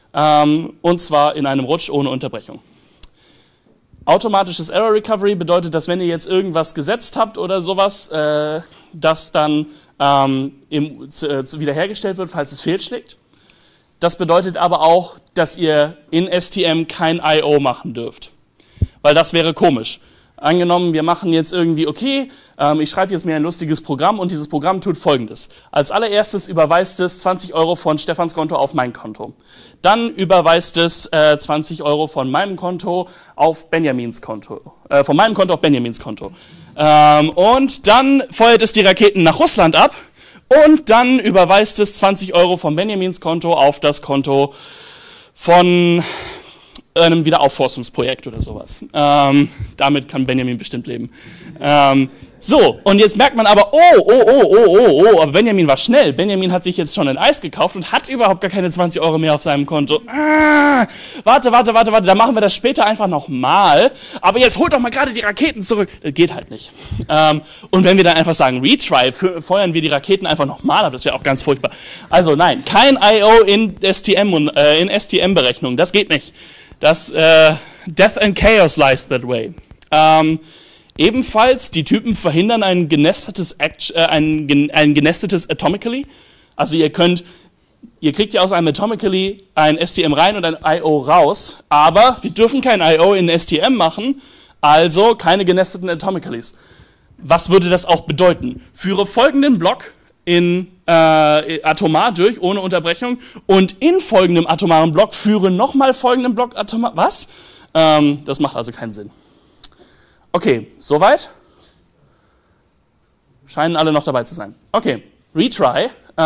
und zwar in einem Rutsch ohne Unterbrechung. Automatisches Error Recovery bedeutet, dass wenn ihr jetzt irgendwas gesetzt habt oder sowas, das dann wiederhergestellt wird, falls es fehlschlägt. Das bedeutet aber auch, dass ihr in STM kein I.O. machen dürft, weil das wäre komisch. Angenommen, wir machen jetzt irgendwie, okay, ich schreibe jetzt mir ein lustiges Programm und dieses Programm tut Folgendes. Als allererstes überweist es 20 Euro von Stefans Konto auf mein Konto. Dann überweist es 20 Euro von meinem Konto auf Benjamins Konto. Von meinem Konto auf Benjamins Konto. Und dann feuert es die Raketen nach Russland ab und dann überweist es 20 Euro von Benjamins Konto auf das Konto von einem Wiederaufforstungsprojekt oder sowas. Damit kann Benjamin bestimmt leben. So, und jetzt merkt man aber, aber Benjamin war schnell. Benjamin hat sich jetzt schon ein Eis gekauft und hat überhaupt gar keine 20 Euro mehr auf seinem Konto. Warte, da machen wir das später einfach nochmal. Aber jetzt holt doch mal gerade die Raketen zurück. Geht halt nicht. Und wenn wir dann einfach sagen, retry, feuern wir die Raketen einfach nochmal ab, das wäre auch ganz furchtbar. Also nein, kein I.O. in STM-Berechnung, das geht nicht. Das Death and Chaos lies that way. Ebenfalls, die Typen verhindern ein genestetes Atomically. Also ihr kriegt ja aus einem Atomically ein STM rein und ein I.O. raus, aber wir dürfen kein I.O. in STM machen, also keine genesteten Atomicallys. Was würde das auch bedeuten? Führe folgenden Block in atomar durch, ohne Unterbrechung, und in folgendem atomaren Block führe nochmal folgenden Block atomar. Was? Das macht also keinen Sinn. Okay, soweit? Scheinen alle noch dabei zu sein. Okay, retry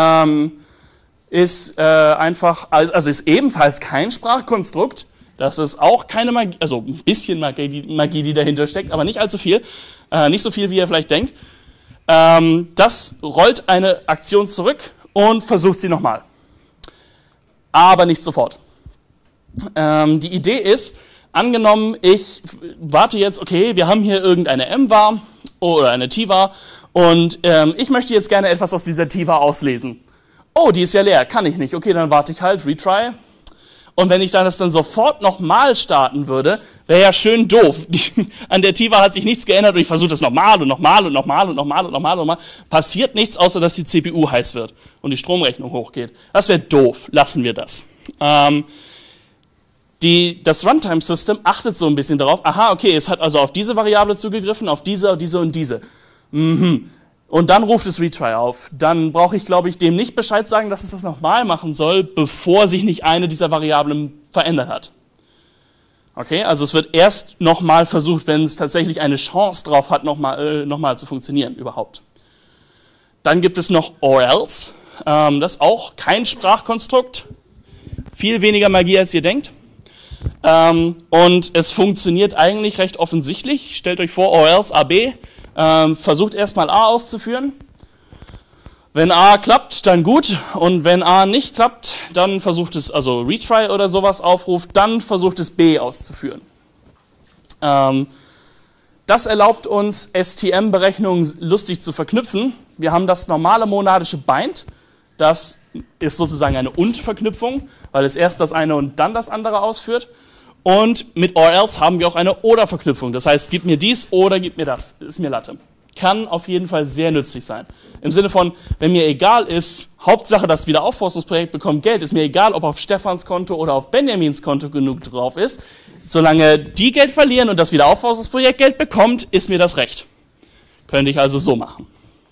ist einfach, also ist ebenfalls kein Sprachkonstrukt. Das ist auch keine Magie, also ein bisschen Magie, die dahinter steckt, aber nicht allzu viel. Nicht so viel, wie ihr vielleicht denkt. Das rollt eine Aktion zurück und versucht sie nochmal. Aber nicht sofort. Die Idee ist, angenommen, ich warte jetzt, okay, wir haben hier irgendeine M-Var oder eine T-Var und ich möchte jetzt gerne etwas aus dieser T-Var auslesen. Oh, die ist ja leer, kann ich nicht. Okay, dann warte ich halt, retry. Und wenn ich das dann sofort nochmal starten würde, wäre ja schön doof. An der T-Var hat sich nichts geändert und ich versuche das nochmal und nochmal und nochmal und nochmal und nochmal und nochmal. Passiert nichts, außer dass die CPU heiß wird und die Stromrechnung hochgeht. Das wäre doof, lassen wir das. Das Runtime-System achtet so ein bisschen darauf, aha, okay, es hat also auf diese Variable zugegriffen, auf diese und diese. Und dann ruft es retry auf. Dann brauche ich, glaube ich, dem nicht Bescheid sagen, dass es das nochmal machen soll, bevor sich nicht eine dieser Variablen verändert hat. Okay, also es wird erst nochmal versucht, wenn es tatsächlich eine Chance drauf hat, nochmal zu funktionieren überhaupt. Dann gibt es noch or else. Das ist auch kein Sprachkonstrukt. Viel weniger Magie, als ihr denkt. Und es funktioniert eigentlich recht offensichtlich. Stellt euch vor, or else AB. Versucht erstmal A auszuführen. Wenn A klappt, dann gut. Und wenn A nicht klappt, dann versucht es, also retry oder sowas aufruft, dann versucht es B auszuführen. Das erlaubt uns, STM-Berechnungen lustig zu verknüpfen. Wir haben das normale monadische Bind. Das ist sozusagen eine Und-Verknüpfung, weil es erst das eine und dann das andere ausführt. Und mit or else haben wir auch eine Oder-Verknüpfung. Das heißt, gib mir dies oder gib mir das. Ist mir Latte. Kann auf jeden Fall sehr nützlich sein. Im Sinne von, wenn mir egal ist, Hauptsache das Wiederaufforstungsprojekt bekommt Geld, ist mir egal, ob auf Stefans Konto oder auf Benjamins Konto genug drauf ist. Solange die Geld verlieren und das Wiederaufforstungsprojekt Geld bekommt, ist mir das recht. Könnte ich also so machen.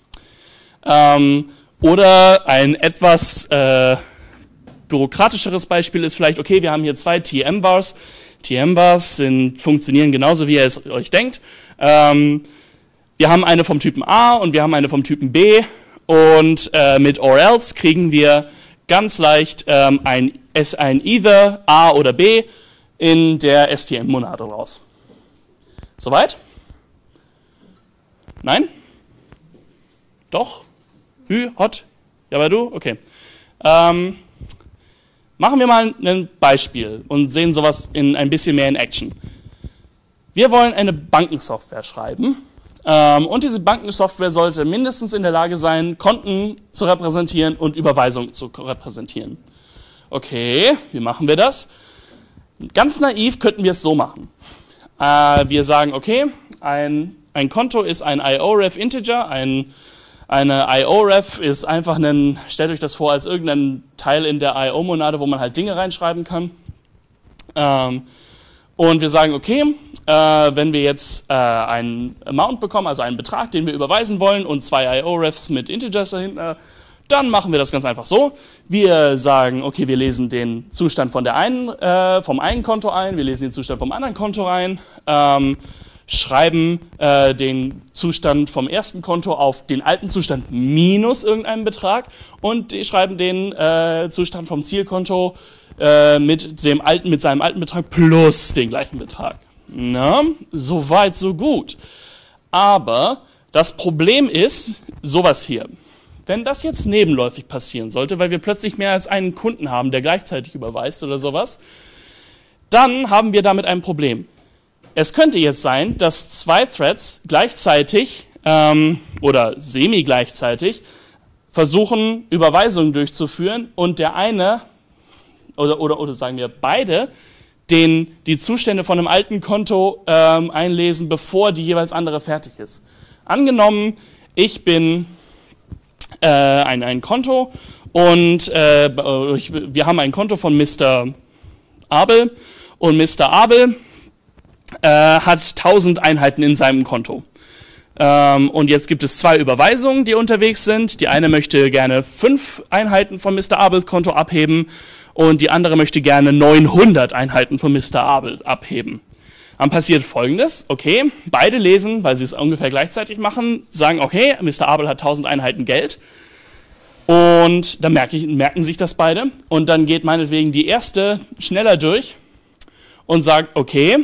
Oder ein etwas bürokratischeres Beispiel ist vielleicht, okay, wir haben hier zwei TM-Vars. TM-Vars funktionieren genauso, wie ihr es euch denkt. Wir haben eine vom Typen A und wir haben eine vom Typen B. Und mit or else kriegen wir ganz leicht ein either A oder B in der STM-Monade raus. Soweit? Nein? Doch? Hot? Ja, aber du? Okay. Machen wir mal ein Beispiel und sehen sowas ein bisschen mehr in Action. Wir wollen eine Bankensoftware schreiben und diese Bankensoftware sollte mindestens in der Lage sein, Konten zu repräsentieren und Überweisungen zu repräsentieren. okay, wie machen wir das? Ganz naiv könnten wir es so machen. Wir sagen, okay, ein Konto ist ein IOREF Integer, eine IOREF ist einfach stellt euch das vor als irgendein Teil in der IO-Monade, wo man halt Dinge reinschreiben kann. Und wir sagen, okay, wenn wir jetzt einen Amount bekommen, also einen Betrag, den wir überweisen wollen und 2 IOREFs mit Integers dahinter, dann machen wir das ganz einfach so. Wir sagen, okay, wir lesen den Zustand vom einen Konto ein, wir lesen den Zustand vom anderen Konto ein, schreiben den Zustand vom ersten Konto auf den alten Zustand minus irgendeinen Betrag und schreiben den Zustand vom Zielkonto mit seinem alten Betrag plus den gleichen Betrag. Na, so weit, so gut. Aber das Problem ist sowas hier. Wenn das jetzt nebenläufig passieren sollte, weil wir plötzlich mehr als einen Kunden haben, der gleichzeitig überweist oder sowas, dann haben wir damit ein Problem. Es könnte jetzt sein, dass 2 Threads gleichzeitig oder semi-gleichzeitig versuchen, Überweisungen durchzuführen und der eine oder sagen wir beide die Zustände von einem alten Konto einlesen, bevor die jeweils andere fertig ist. Angenommen, ich bin ein Konto und wir haben ein Konto von Mr. Abel und Mr. Abel hat 1000 Einheiten in seinem Konto. Und jetzt gibt es 2 Überweisungen, die unterwegs sind. Die eine möchte gerne 5 Einheiten von Mr. Abels Konto abheben und die andere möchte gerne 900 Einheiten von Mr. Abel abheben. Dann passiert Folgendes, okay, beide lesen, weil sie es ungefähr gleichzeitig machen, sagen, okay, Mr. Abel hat 1000 Einheiten Geld und dann merken sich das beide und dann geht meinetwegen die erste schneller durch und sagt, okay,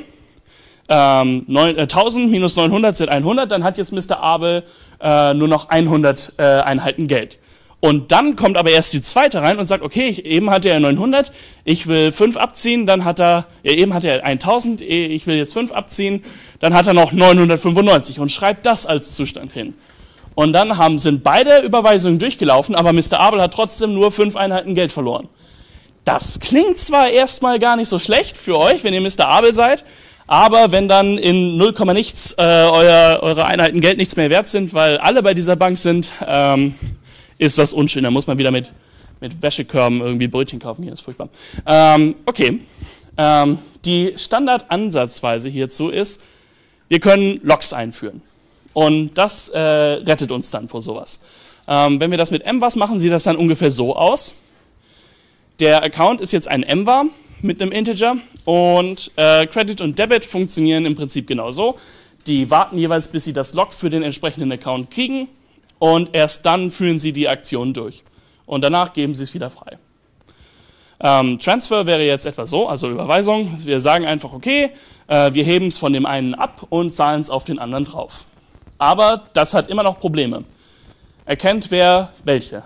1000 minus 900 sind 100, dann hat jetzt Mr. Abel nur noch 100 Einheiten Geld. Und dann kommt aber erst die zweite rein und sagt, okay, eben hatte er 900, ich will 5 abziehen, dann hat eben hatte er 1000, ich will jetzt 5 abziehen, dann hat er noch 995 und schreibt das als Zustand hin. Und dann sind beide Überweisungen durchgelaufen, aber Mr. Abel hat trotzdem nur 5 Einheiten Geld verloren. Das klingt zwar erstmal gar nicht so schlecht für euch, wenn ihr Mr. Abel seid, aber wenn dann in 0, nichts eure Einheiten Geld nichts mehr wert sind, weil alle bei dieser Bank sind, ist das unschön. Da muss man wieder mit Wäschekörben irgendwie Brötchen kaufen. Hier ist furchtbar. Okay. Die Standardansatzweise hierzu ist, wir können Logs einführen. Und das rettet uns dann vor sowas. Wenn wir das mit MVAs machen, sieht das dann ungefähr so aus. Der Account ist jetzt ein MVA mit einem Integer und Credit und Debit funktionieren im Prinzip genauso. Die warten jeweils, bis sie das Log für den entsprechenden Account kriegen. Und erst dann führen sie die Aktion durch. Und danach geben sie es wieder frei. Transfer wäre jetzt etwa so, also Überweisung. Wir sagen einfach, okay, wir heben es von dem einen ab und zahlen es auf den anderen drauf. Aber das hat immer noch Probleme. Erkennt wer welche?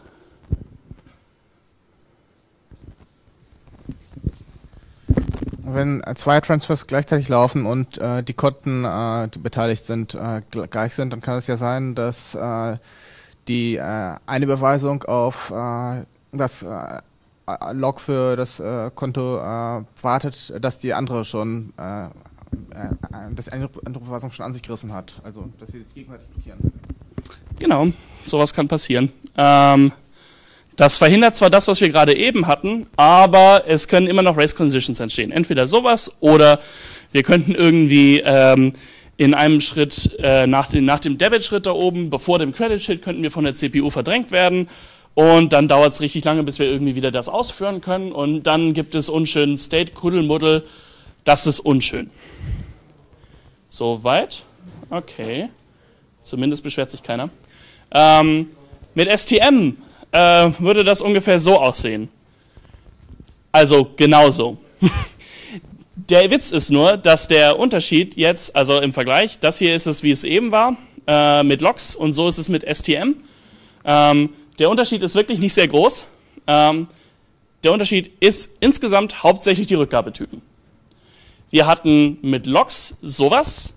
Wenn 2 Transfers gleichzeitig laufen und die Konten, die beteiligt sind, gleich sind, dann kann es ja sein, dass die eine Überweisung auf das Log für das Konto wartet, dass die andere schon das eine Überweisung schon an sich gerissen hat. Also, dass sie das gegenseitig blockieren. Genau, sowas kann passieren. Das verhindert zwar das, was wir gerade eben hatten, aber es können immer noch Race Conditions entstehen. Entweder sowas oder wir könnten irgendwie in einem Schritt nach dem Debit-Schritt da oben, bevor dem Credit-Schritt, könnten wir von der CPU verdrängt werden und dann dauert es richtig lange, bis wir irgendwie wieder das ausführen können und dann gibt es unschönen State-Kuddelmuddel. Das ist unschön. Soweit? Okay. Zumindest beschwert sich keiner. Mit STM würde das ungefähr so aussehen. Also genauso. Der Witz ist nur, dass der Unterschied jetzt, also im Vergleich, das hier ist es, wie es eben war, mit Logs und so ist es mit STM. Der Unterschied ist wirklich nicht sehr groß. Der Unterschied ist insgesamt hauptsächlich die Rückgabetypen. Wir hatten mit Logs sowas,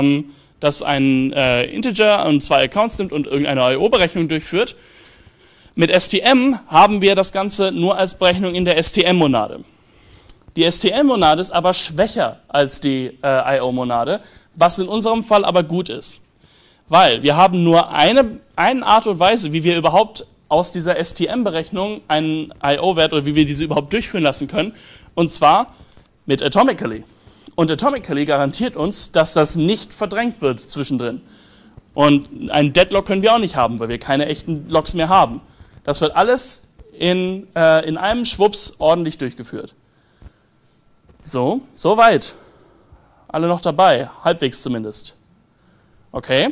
dass ein Integer und 2 Accounts nimmt und irgendeine I/O-Berechnung durchführt. Mit STM haben wir das Ganze nur als Berechnung in der STM-Monade. Die STM-Monade ist aber schwächer als die IO-Monade, was in unserem Fall aber gut ist. Weil wir haben nur eine Art und Weise, wie wir überhaupt aus dieser STM-Berechnung einen IO-Wert oder wie wir diese überhaupt durchführen lassen können, und zwar mit Atomically. Und Atomically garantiert uns, dass das nicht verdrängt wird zwischendrin. Und einen Deadlock können wir auch nicht haben, weil wir keine echten Logs mehr haben. Das wird alles in einem Schwupps ordentlich durchgeführt. So weit. Alle noch dabei, halbwegs zumindest. Okay.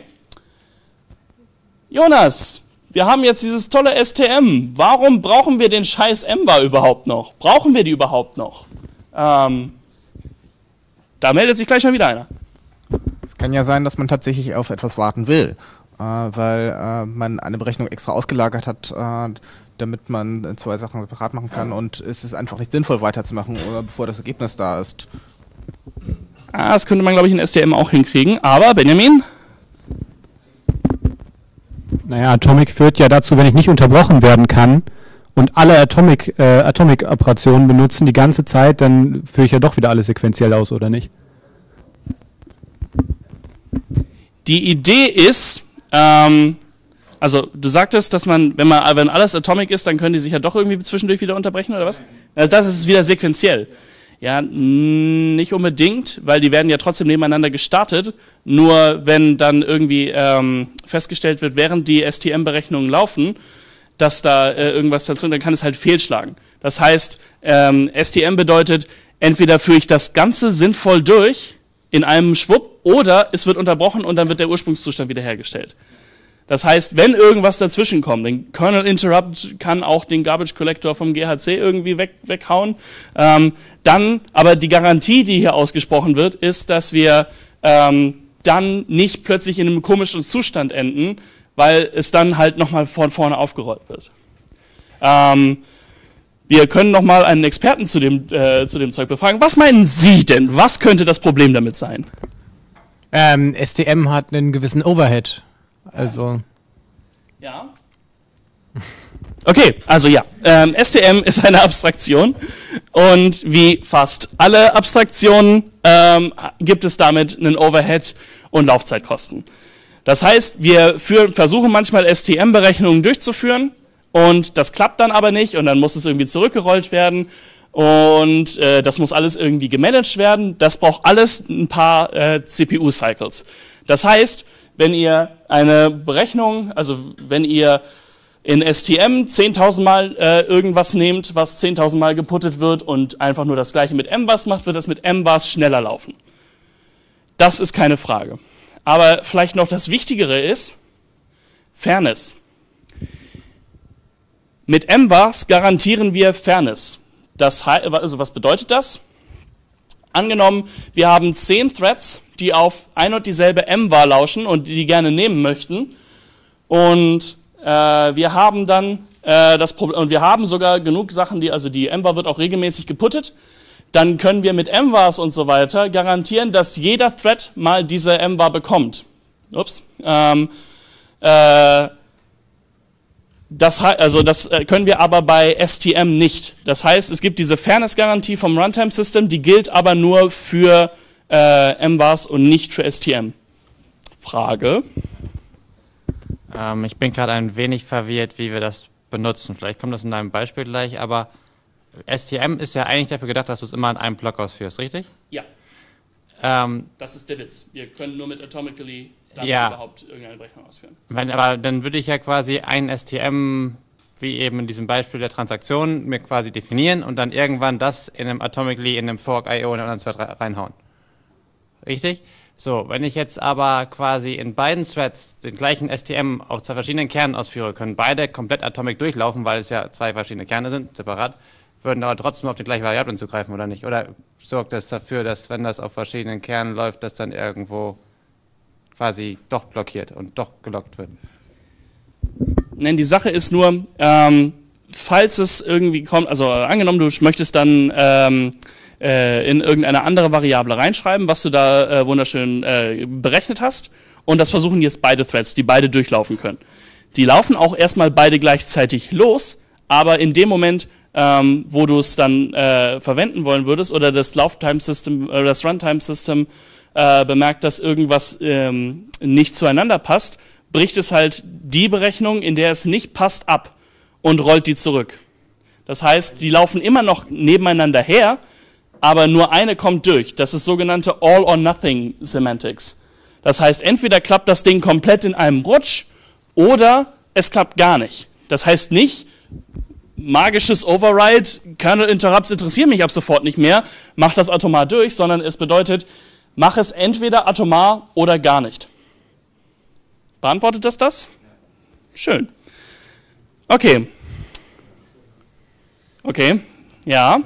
Jonas, wir haben jetzt dieses tolle STM. Warum brauchen wir den scheiß Ember überhaupt noch? Brauchen wir die überhaupt noch? Da meldet sich gleich schon wieder einer. Es kann ja sein, dass man tatsächlich auf etwas warten will, weil man eine Berechnung extra ausgelagert hat, damit man zwei Sachen separat machen kann, und es ist einfach nicht sinnvoll weiterzumachen, oder bevor das Ergebnis da ist. Das könnte man, glaube ich, in STM auch hinkriegen. Aber, Benjamin? Naja, Atomic führt ja dazu, wenn ich nicht unterbrochen werden kann und alle Atomic-Operationen benutzen die ganze Zeit, dann führe ich ja doch wieder alles sequenziell aus, oder nicht? Die Idee ist, also du sagtest, dass wenn alles Atomic ist, dann können die sich ja doch irgendwie zwischendurch wieder unterbrechen, oder was? Also das ist wieder sequenziell. Ja, nicht unbedingt, weil die werden ja trotzdem nebeneinander gestartet, nur wenn dann irgendwie festgestellt wird, während die STM-Berechnungen laufen, dass da irgendwas dazu, dann kann es halt fehlschlagen. Das heißt, STM bedeutet, entweder führe ich das Ganze sinnvoll durch in einem Schwupp oder es wird unterbrochen und dann wird der Ursprungszustand wiederhergestellt. Das heißt, wenn irgendwas dazwischen kommt, den Kernel Interrupt kann auch den Garbage Collector vom GHC irgendwie weghauen, dann, aber die Garantie, die hier ausgesprochen wird, ist, dass wir dann nicht plötzlich in einem komischen Zustand enden, weil es dann halt nochmal von vorne aufgerollt wird. Wir können nochmal einen Experten zu dem Zeug befragen. Was meinen Sie denn? Was könnte das Problem damit sein? STM hat einen gewissen Overhead. Also. Ja. Okay, also ja. STM ist eine Abstraktion und wie fast alle Abstraktionen gibt es damit einen Overhead und Laufzeitkosten. Das heißt, wir versuchen manchmal STM-Berechnungen durchzuführen und das klappt dann aber nicht und dann muss es irgendwie zurückgerollt werden und das muss alles irgendwie gemanagt werden. Das braucht alles ein paar CPU-Cycles. Das heißt, wenn ihr eine Berechnung, also wenn ihr in STM 10.000 Mal irgendwas nehmt, was 10.000 Mal geputtet wird und einfach nur das gleiche mit MVAS macht, wird das mit MVAS schneller laufen. Das ist keine Frage. Aber vielleicht noch das Wichtigere ist Fairness. Mit MVAS garantieren wir Fairness. Das heißt, also was bedeutet das? Angenommen, wir haben 10 Threads, die auf ein und dieselbe MVAR lauschen und die gerne nehmen möchten. Und wir haben dann das Problem, und wir haben sogar genug Sachen, die MVAR wird auch regelmäßig geputtet. Dann können wir mit MVARs und so weiter garantieren, dass jeder Thread mal diese MVAR bekommt. Ups. Das können wir aber bei STM nicht. Das heißt, es gibt diese Fairness-Garantie vom Runtime-System, die gilt aber nur für MVARs und nicht für STM. Frage? Ich bin gerade ein wenig verwirrt, wie wir das benutzen. Vielleicht kommt das in deinem Beispiel gleich, aber STM ist ja eigentlich dafür gedacht, dass du es immer in einem Block ausführst, richtig? Ja. Das ist der Witz. Wir können nur mit Atomically dann überhaupt irgendeine Berechnung ausführen. Aber dann würde ich ja quasi ein STM, wie eben in diesem Beispiel der Transaktion, mir quasi definieren und dann irgendwann das in einem Atomically, in einem Fork IO in einen anderen Thread reinhauen. Richtig? So, wenn ich jetzt aber quasi in beiden Threads den gleichen STM auf zwei verschiedenen Kernen ausführe, können beide komplett atomic durchlaufen, weil es ja zwei verschiedene Kerne sind, separat, würden aber trotzdem auf die gleiche Variablen zugreifen, oder nicht? Oder sorgt das dafür, dass, wenn das auf verschiedenen Kernen läuft, das dann irgendwo quasi doch blockiert und doch gelockt wird? Nein, die Sache ist nur, falls es irgendwie kommt, also angenommen, du möchtest dann in irgendeine andere Variable reinschreiben, was du da wunderschön berechnet hast, und das versuchen jetzt beide Threads, die beide durchlaufen können. Die laufen auch erstmal beide gleichzeitig los, aber in dem Moment, wo du es dann verwenden wollen würdest oder das Lauftime-System oder das Runtime-System bemerkt, dass irgendwas nicht zueinander passt, bricht es halt die Berechnung, in der es nicht passt, ab und rollt die zurück. Das heißt, die laufen immer noch nebeneinander her, aber nur eine kommt durch. Das ist sogenannte All-or-Nothing-Semantics. Das heißt, entweder klappt das Ding komplett in einem Rutsch oder es klappt gar nicht. Das heißt nicht, magisches Override, Kernel Interrupts interessieren mich ab sofort nicht mehr, mach das atomar durch, sondern es bedeutet, mach es entweder atomar oder gar nicht. Beantwortet das? Schön. Okay. Okay, ja.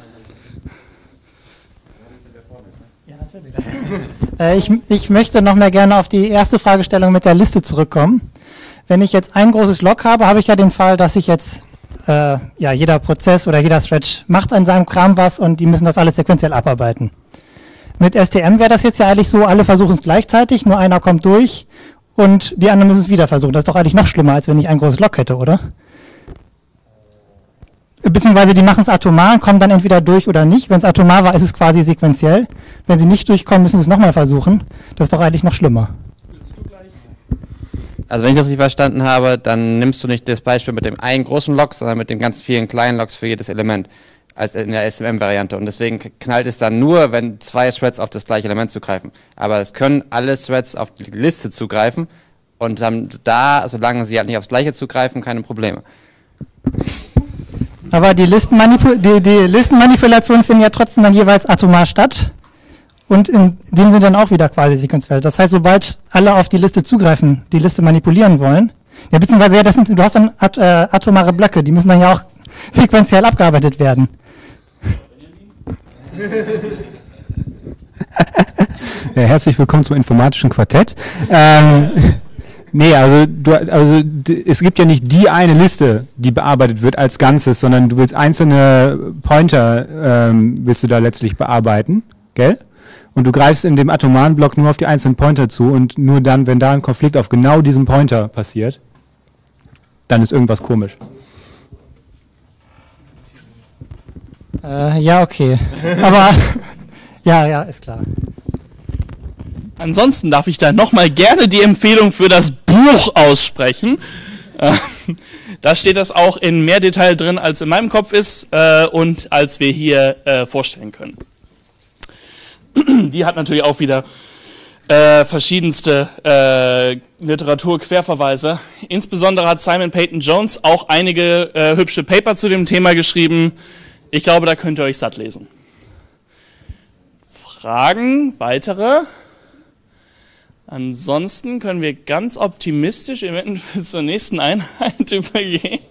Ich möchte noch mehr gerne auf die erste Fragestellung mit der Liste zurückkommen. Wenn ich jetzt ein großes Log habe, habe ich ja den Fall, dass ich jetzt, jeder Prozess oder jeder Thread macht an seinem Kram was und die müssen das alles sequenziell abarbeiten. Mit STM wäre das jetzt ja eigentlich so, alle versuchen es gleichzeitig, nur einer kommt durch und die anderen müssen es wieder versuchen. Das ist doch eigentlich noch schlimmer, als wenn ich ein großes Log hätte, oder? Beziehungsweise die machen es atomar und kommen dann entweder durch oder nicht. Wenn es atomar war, ist es quasi sequenziell. Wenn sie nicht durchkommen, müssen sie es nochmal versuchen. Das ist doch eigentlich noch schlimmer. Also wenn ich das nicht verstanden habe, dann nimmst du nicht das Beispiel mit dem einen großen Log, sondern mit den ganz vielen kleinen Logs für jedes Element, als in der SMM-Variante. Und deswegen knallt es dann nur, wenn zwei Threads auf das gleiche Element zugreifen. Aber es können alle Threads auf die Liste zugreifen und haben da, solange sie halt nicht aufs gleiche zugreifen, keine Probleme. Aber die Listenmanipulationen finden ja trotzdem dann jeweils atomar statt und in dem sind dann auch wieder quasi sequenziell. Das heißt, sobald alle auf die Liste zugreifen, die Liste manipulieren wollen, ja, beziehungsweise ja, du hast dann atomare Blöcke, die müssen dann ja auch sequenziell abgearbeitet werden. Ja, herzlich willkommen zum informatischen Quartett. Nee, also es gibt ja nicht die eine Liste, die bearbeitet wird als Ganzes, sondern du willst einzelne Pointer, willst du da letztlich bearbeiten, gell? Und du greifst in dem atomaren Block nur auf die einzelnen Pointer zu und nur dann, wenn da ein Konflikt auf genau diesem Pointer passiert, dann ist irgendwas komisch. Ja, okay. Aber, ja, ist klar. Ansonsten darf ich da nochmal gerne die Empfehlung für das Buch aussprechen. Da steht das auch in mehr Detail drin, als in meinem Kopf ist und als wir hier vorstellen können. Die hat natürlich auch wieder verschiedenste Literaturquerverweise. Insbesondere hat Simon Peyton Jones auch einige hübsche Paper zu dem Thema geschrieben. Ich glaube, da könnt ihr euch satt lesen. Fragen? Weitere? Ansonsten können wir ganz optimistisch eventuell zur nächsten Einheit übergehen.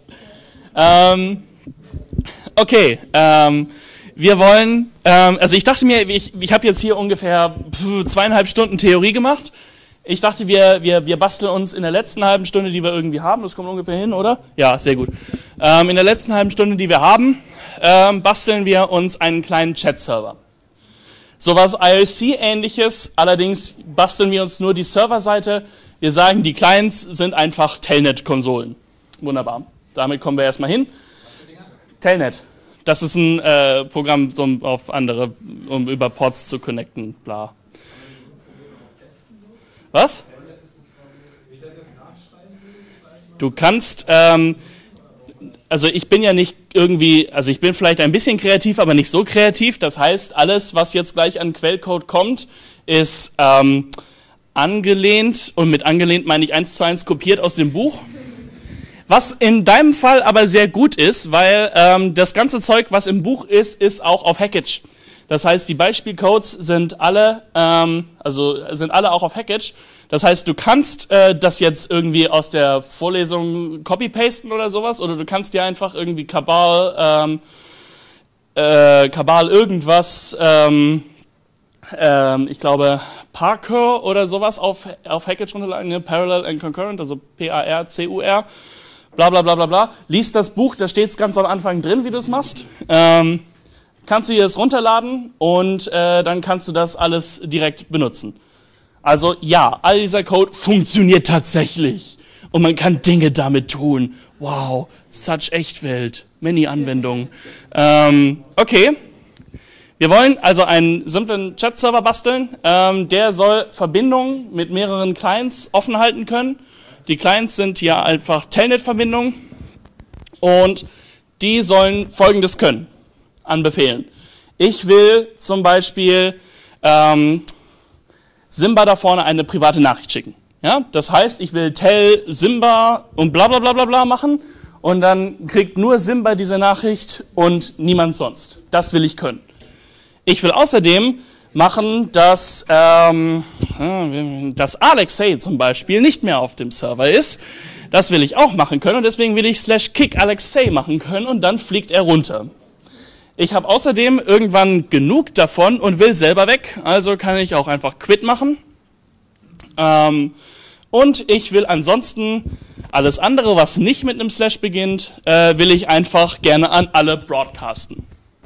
Okay, wir wollen, also ich dachte mir, ich habe jetzt hier ungefähr 2,5 Stunden Theorie gemacht. Ich dachte, wir basteln uns in der letzten halben Stunde, die wir irgendwie haben, das kommt ungefähr hin, oder? Ja, sehr gut. In der letzten halben Stunde, die wir haben, basteln wir uns einen kleinen Chat-Server. Sowas IRC-ähnliches, allerdings basteln wir uns nur die Serverseite. Wir sagen, die Clients sind einfach Telnet-Konsolen. Wunderbar. Damit kommen wir erstmal hin. Telnet. Das ist ein Programm, um auf andere, um über Ports zu connecten, bla. Was? Du kannst, also ich bin ja nicht irgendwie, also ich bin vielleicht ein bisschen kreativ, aber nicht so kreativ. Das heißt, alles, was jetzt gleich an Quellcode kommt, ist angelehnt, und mit angelehnt meine ich 1:1 kopiert aus dem Buch. Was in deinem Fall aber sehr gut ist, weil das ganze Zeug, was im Buch ist auch auf Hackage. Das heißt, die Beispielcodes sind alle, auch auf Hackage. Das heißt, du kannst das jetzt irgendwie aus der Vorlesung copy-pasten oder sowas, oder du kannst dir einfach irgendwie Cabal irgendwas, ich glaube Parker oder sowas auf Hackage runterladen, ne? Parallel and Concurrent, also P-A-R-C-U-R, bla bla bla bla bla. Lies das Buch, da steht es ganz am Anfang drin, wie du es machst. Kannst du dir das runterladen und dann kannst du das alles direkt benutzen. Also ja, all dieser Code funktioniert tatsächlich. und man kann Dinge damit tun. Wow, such Echtwelt, Many-Anwendungen. Okay, wir wollen also einen simplen Chat-Server basteln. Der soll Verbindungen mit mehreren Clients offen halten können. Die Clients sind ja einfach Telnet-Verbindungen und die sollen Folgendes können an Befehlen. Ich will zum Beispiel Simba da vorne eine private Nachricht schicken. Ja? Das heißt, ich will tell Simba und bla bla bla bla bla machen und dann kriegt nur Simba diese Nachricht und niemand sonst. Das will ich können. Ich will außerdem machen, dass Alexei zum Beispiel nicht mehr auf dem Server ist. Das will ich auch machen können und deswegen will ich /kick Alexei machen können und dann fliegt er runter. Ich habe außerdem irgendwann genug davon und will selber weg, also kann ich auch einfach quit machen. Und ich will ansonsten alles andere, was nicht mit einem Slash beginnt, will ich einfach gerne an alle broadcasten.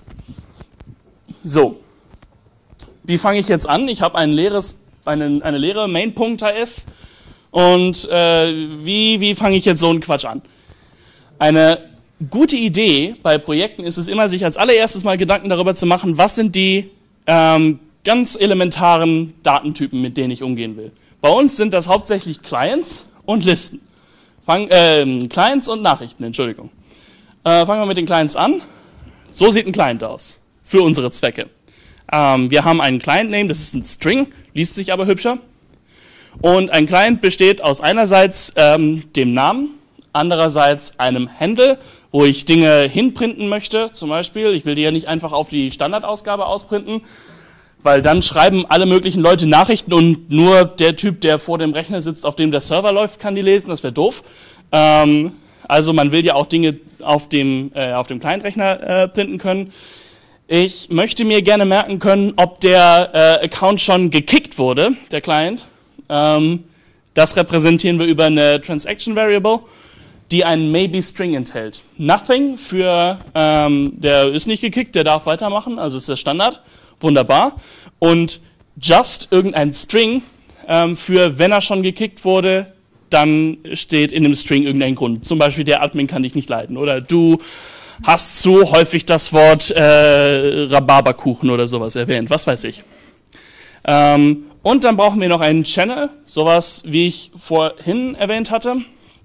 So, wie fange ich jetzt an? Ich habe eine leere Main.ts und wie fange ich jetzt so einen Quatsch an? Eine gute Idee bei Projekten ist es immer, sich als allererstes mal Gedanken darüber zu machen, was sind die ganz elementaren Datentypen, mit denen ich umgehen will. Bei uns sind das hauptsächlich Clients und Listen. Clients und Nachrichten, Entschuldigung. Fangen wir mit den Clients an. So sieht ein Client aus, für unsere Zwecke. Wir haben einen Client-Name, das ist ein String, liest sich aber hübscher. Und ein Client besteht aus einerseits dem Namen, andererseits einem Handle, wo ich Dinge hinprinten möchte. Zum Beispiel, ich will die ja nicht einfach auf die Standardausgabe ausprinten, weil dann schreiben alle möglichen Leute Nachrichten und nur der Typ, der vor dem Rechner sitzt, auf dem der Server läuft, kann die lesen. Das wäre doof. Also man will ja auch Dinge auf dem Client-Rechner printen können. Ich möchte mir gerne merken können, ob der Account schon gekickt wurde, der Client. Das repräsentieren wir über eine Transaction Variable, die einen Maybe-String enthält. Nothing für, der ist nicht gekickt, der darf weitermachen, also ist der Standard. Wunderbar. Und just irgendein String für, wenn er schon gekickt wurde, dann steht in dem String irgendein Grund. Zum Beispiel, der Admin kann dich nicht leiden oder du hast zu häufig das Wort Rhabarberkuchen oder sowas erwähnt, was weiß ich. Und dann brauchen wir noch einen Channel, sowas wie ich vorhin erwähnt hatte.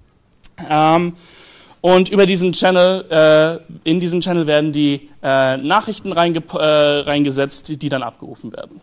Und über diesen Channel, in diesen Channel werden die Nachrichten reingesetzt, die dann abgerufen werden.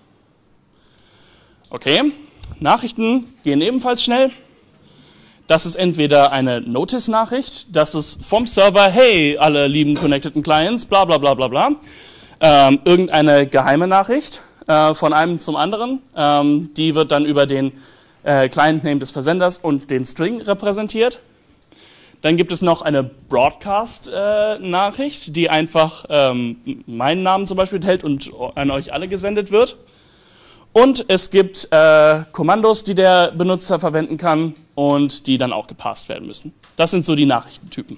Okay, Nachrichten gehen ebenfalls schnell. Das ist entweder eine Notice-Nachricht, das ist vom Server, hey, alle lieben connecteden Clients, bla bla bla bla bla. Irgendeine geheime Nachricht von einem zum anderen, die wird dann über den Client-Name des Versenders und den String repräsentiert. Dann gibt es noch eine Broadcast-Nachricht, die einfach meinen Namen zum Beispiel enthält und an euch alle gesendet wird. Und es gibt Kommandos, die der Benutzer verwenden kann und die dann auch gepasst werden müssen. Das sind so die Nachrichtentypen.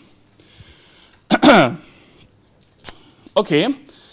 Okay.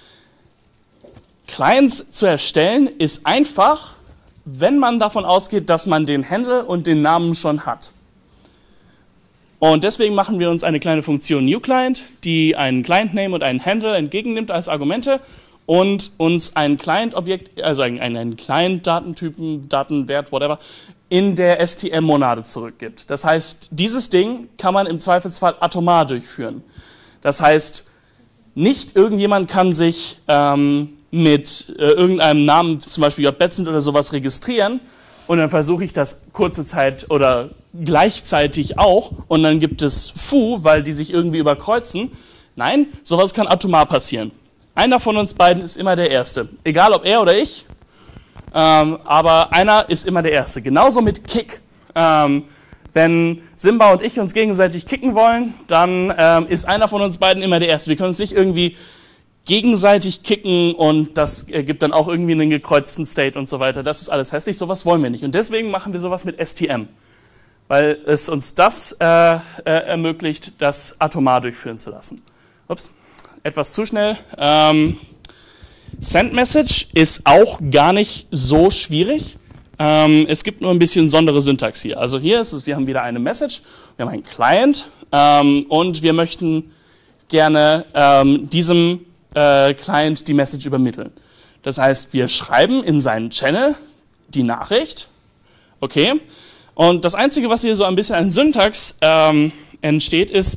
Clients zu erstellen ist einfach, wenn man davon ausgeht, dass man den Handle und den Namen schon hat. Und deswegen machen wir uns eine kleine Funktion NewClient, die einen Client-Name und einen Handle entgegennimmt als Argumente und uns ein Client-Objekt, also einen Client-Datentypen, Datenwert, whatever, in der STM-Monade zurückgibt. Das heißt, dieses Ding kann man im Zweifelsfall atomar durchführen. Das heißt, nicht irgendjemand kann sich mit irgendeinem Namen, zum Beispiel JBetsend oder sowas, registrieren und dann versuche ich das kurze Zeit oder gleichzeitig auch und dann gibt es Foo, weil die sich irgendwie überkreuzen. Nein, sowas kann atomar passieren. Einer von uns beiden ist immer der Erste. Egal ob er oder ich, aber einer ist immer der Erste. Genauso mit Kick. Wenn Simba und ich uns gegenseitig kicken wollen, dann ist einer von uns beiden immer der Erste. Wir können uns nicht irgendwie gegenseitig kicken und das gibt dann auch irgendwie einen gekreuzten State und so weiter. Das ist alles hässlich, sowas wollen wir nicht. Und deswegen machen wir sowas mit STM, weil es uns das ermöglicht, das atomar durchführen zu lassen. Ups, etwas zu schnell. Send Message ist auch gar nicht so schwierig. es gibt nur ein bisschen besondere Syntax hier. Also hier ist es, wir haben wieder eine Message, wir haben einen Client und wir möchten gerne diesem Client die Message übermitteln. Das heißt, wir schreiben in seinen Channel die Nachricht, okay, und das Einzige, was hier so ein bisschen an Syntax entsteht, ist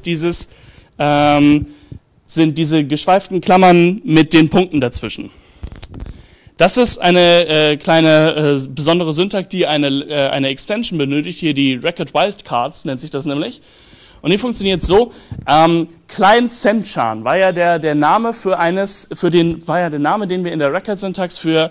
sind diese geschweiften Klammern mit den Punkten dazwischen. Das ist eine kleine besondere Syntax, die eine Extension benötigt, hier die Record Wildcards nennt sich das nämlich. Und die funktioniert so, Client Sendchan war ja der Name war ja der Name, den wir in der Record-Syntax für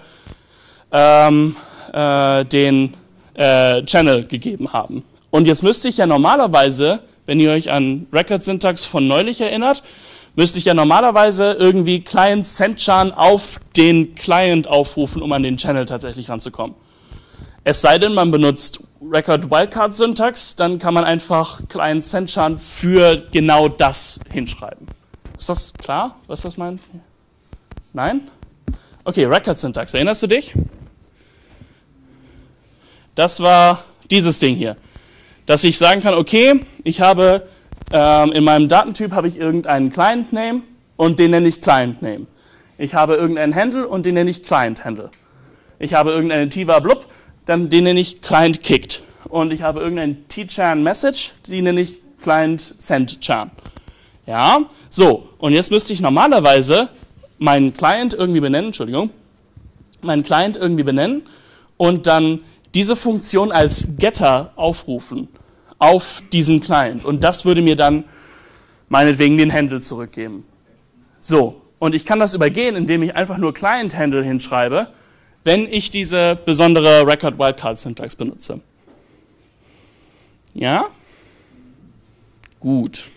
den Channel gegeben haben. Und jetzt müsste ich ja normalerweise, wenn ihr euch an Record-Syntax von neulich erinnert, müsste ich ja normalerweise irgendwie Client Sendchan auf den Client aufrufen, um an den Channel tatsächlich ranzukommen. Es sei denn, man benutzt Record Wildcard Syntax, dann kann man einfach Client Sendchan für genau das hinschreiben. Ist das klar, was das meint? Nein? Okay, Record Syntax, erinnerst du dich? Das war dieses Ding hier. Dass ich sagen kann, okay, ich habe in meinem Datentyp habe ich irgendeinen Client Name und den nenne ich Client Name. Ich habe irgendeinen Handle und den nenne ich Client Handle. Ich habe irgendeine Tiva Blub, dann den nenne ich Client Kicked. Und ich habe irgendeinen T-Chan Message, die nenne ich Client Send Chan. Ja, so. Und jetzt müsste ich normalerweise meinen Client irgendwie benennen, und dann diese Funktion als Getter aufrufen auf diesen Client. Und das würde mir dann meinetwegen den Handle zurückgeben. So. Und ich kann das übergehen, indem ich einfach nur Client Handle hinschreibe, wenn ich diese besondere Record Wildcard Syntax benutze. Ja? Gut.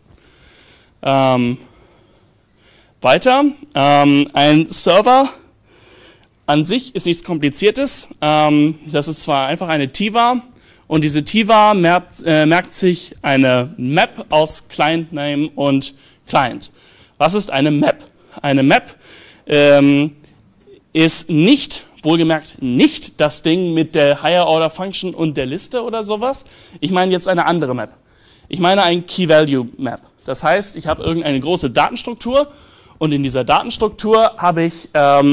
Weiter. Ein Server an sich ist nichts Kompliziertes. Das ist zwar einfach eine Tiva und diese Tiva merkt sich eine Map aus Client Name und Client. Was ist eine Map? Eine Map ist nicht, wohlgemerkt nicht das Ding mit der Higher Order Function und der Liste oder sowas. Ich meine jetzt eine andere Map. Ich meine ein Key Value Map. Das heißt, ich habe irgendeine große Datenstruktur und in dieser Datenstruktur habe ich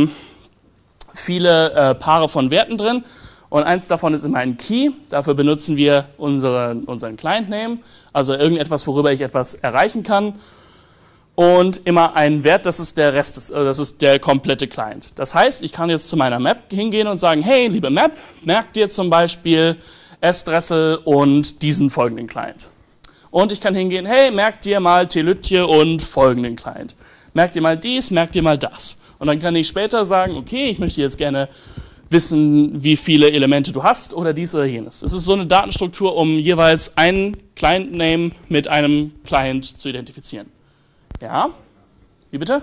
viele Paare von Werten drin und eins davon ist immer ein Key. Dafür benutzen wir unseren Client Name, also irgendetwas, worüber ich etwas erreichen kann. Und immer ein Wert, das ist der Rest, das ist der komplette Client. Das heißt, ich kann jetzt zu meiner Map hingehen und sagen, hey, liebe Map, merk dir zum Beispiel S-Dressel und diesen folgenden Client. Und ich kann hingehen, hey, merk dir mal Telütje und folgenden Client. Merk dir mal dies, merk dir mal das. Und dann kann ich später sagen, okay, ich möchte jetzt gerne wissen, wie viele Elemente du hast oder dies oder jenes. Es ist so eine Datenstruktur, um jeweils einen Client-Name mit einem Client zu identifizieren. Ja? Wie bitte?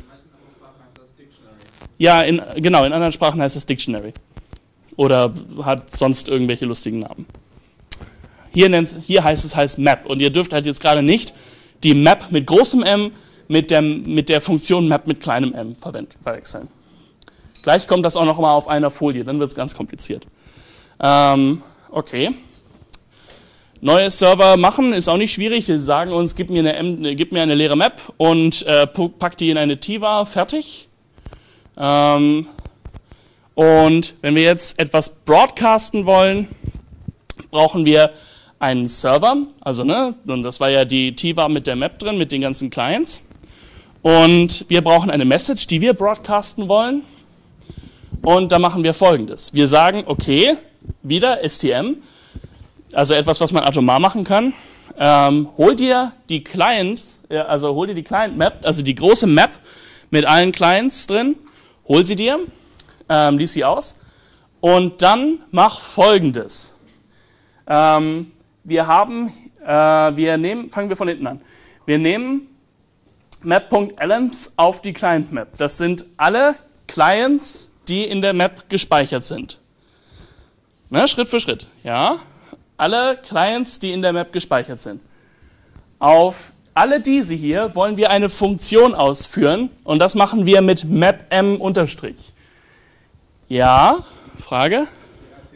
Ja, genau, in anderen Sprachen heißt es Dictionary. Oder hat sonst irgendwelche lustigen Namen. Hier heißt es Map. Und ihr dürft halt jetzt gerade nicht die Map mit großem M mit der Funktion Map mit kleinem m verwechseln. Gleich kommt das auch noch mal auf einer Folie, dann wird es ganz kompliziert. Okay. Neue Server machen ist auch nicht schwierig. Wir sagen uns, gib mir eine leere Map und pack die in eine Tiva, fertig. Und wenn wir jetzt etwas broadcasten wollen, brauchen wir einen Server. Also, und das war ja die Tiva mit der Map drin, mit den ganzen Clients. Und wir brauchen eine Message, die wir broadcasten wollen. Und da machen wir Folgendes. Wir sagen, okay, wieder STM, also etwas, was man atomar machen kann. Hol dir die Client-Map, also die große Map mit allen Clients drin, hol sie dir, lies sie aus und dann mach Folgendes. Fangen wir von hinten an. Wir nehmen Map.elements auf die Client-Map. Das sind alle Clients, die in der Map gespeichert sind. Schritt für Schritt, ja. Alle Clients, die in der Map gespeichert sind. Auf alle diese hier wollen wir eine Funktion ausführen und das machen wir mit mapm-. Ja, Frage?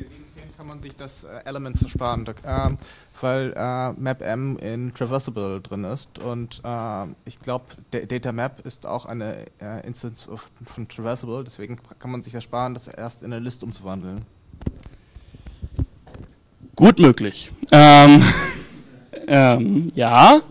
man sich das Elements sparen, weil MapM in Traversable drin ist und ich glaube, Data Map ist auch eine Instance von Traversable, deswegen kann man sich das sparen, das erst in eine List umzuwandeln. Gut möglich. Ja.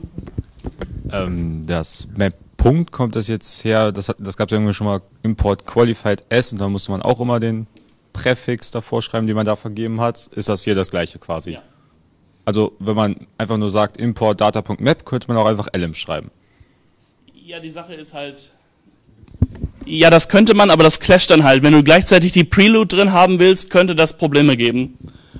Das Map-Punkt kommt das jetzt her, das gab es irgendwie schon mal, Import Qualified S, und da musste man auch immer den Präfix davor schreiben, den man da vergeben hat. Ist das hier das gleiche quasi? Ja. Also wenn man einfach nur sagt Import Data.map, könnte man auch einfach lm schreiben. Ja, die Sache ist halt, ja, das könnte man, aber das clasht dann halt. Wenn du gleichzeitig die Prelude drin haben willst, könnte das Probleme geben.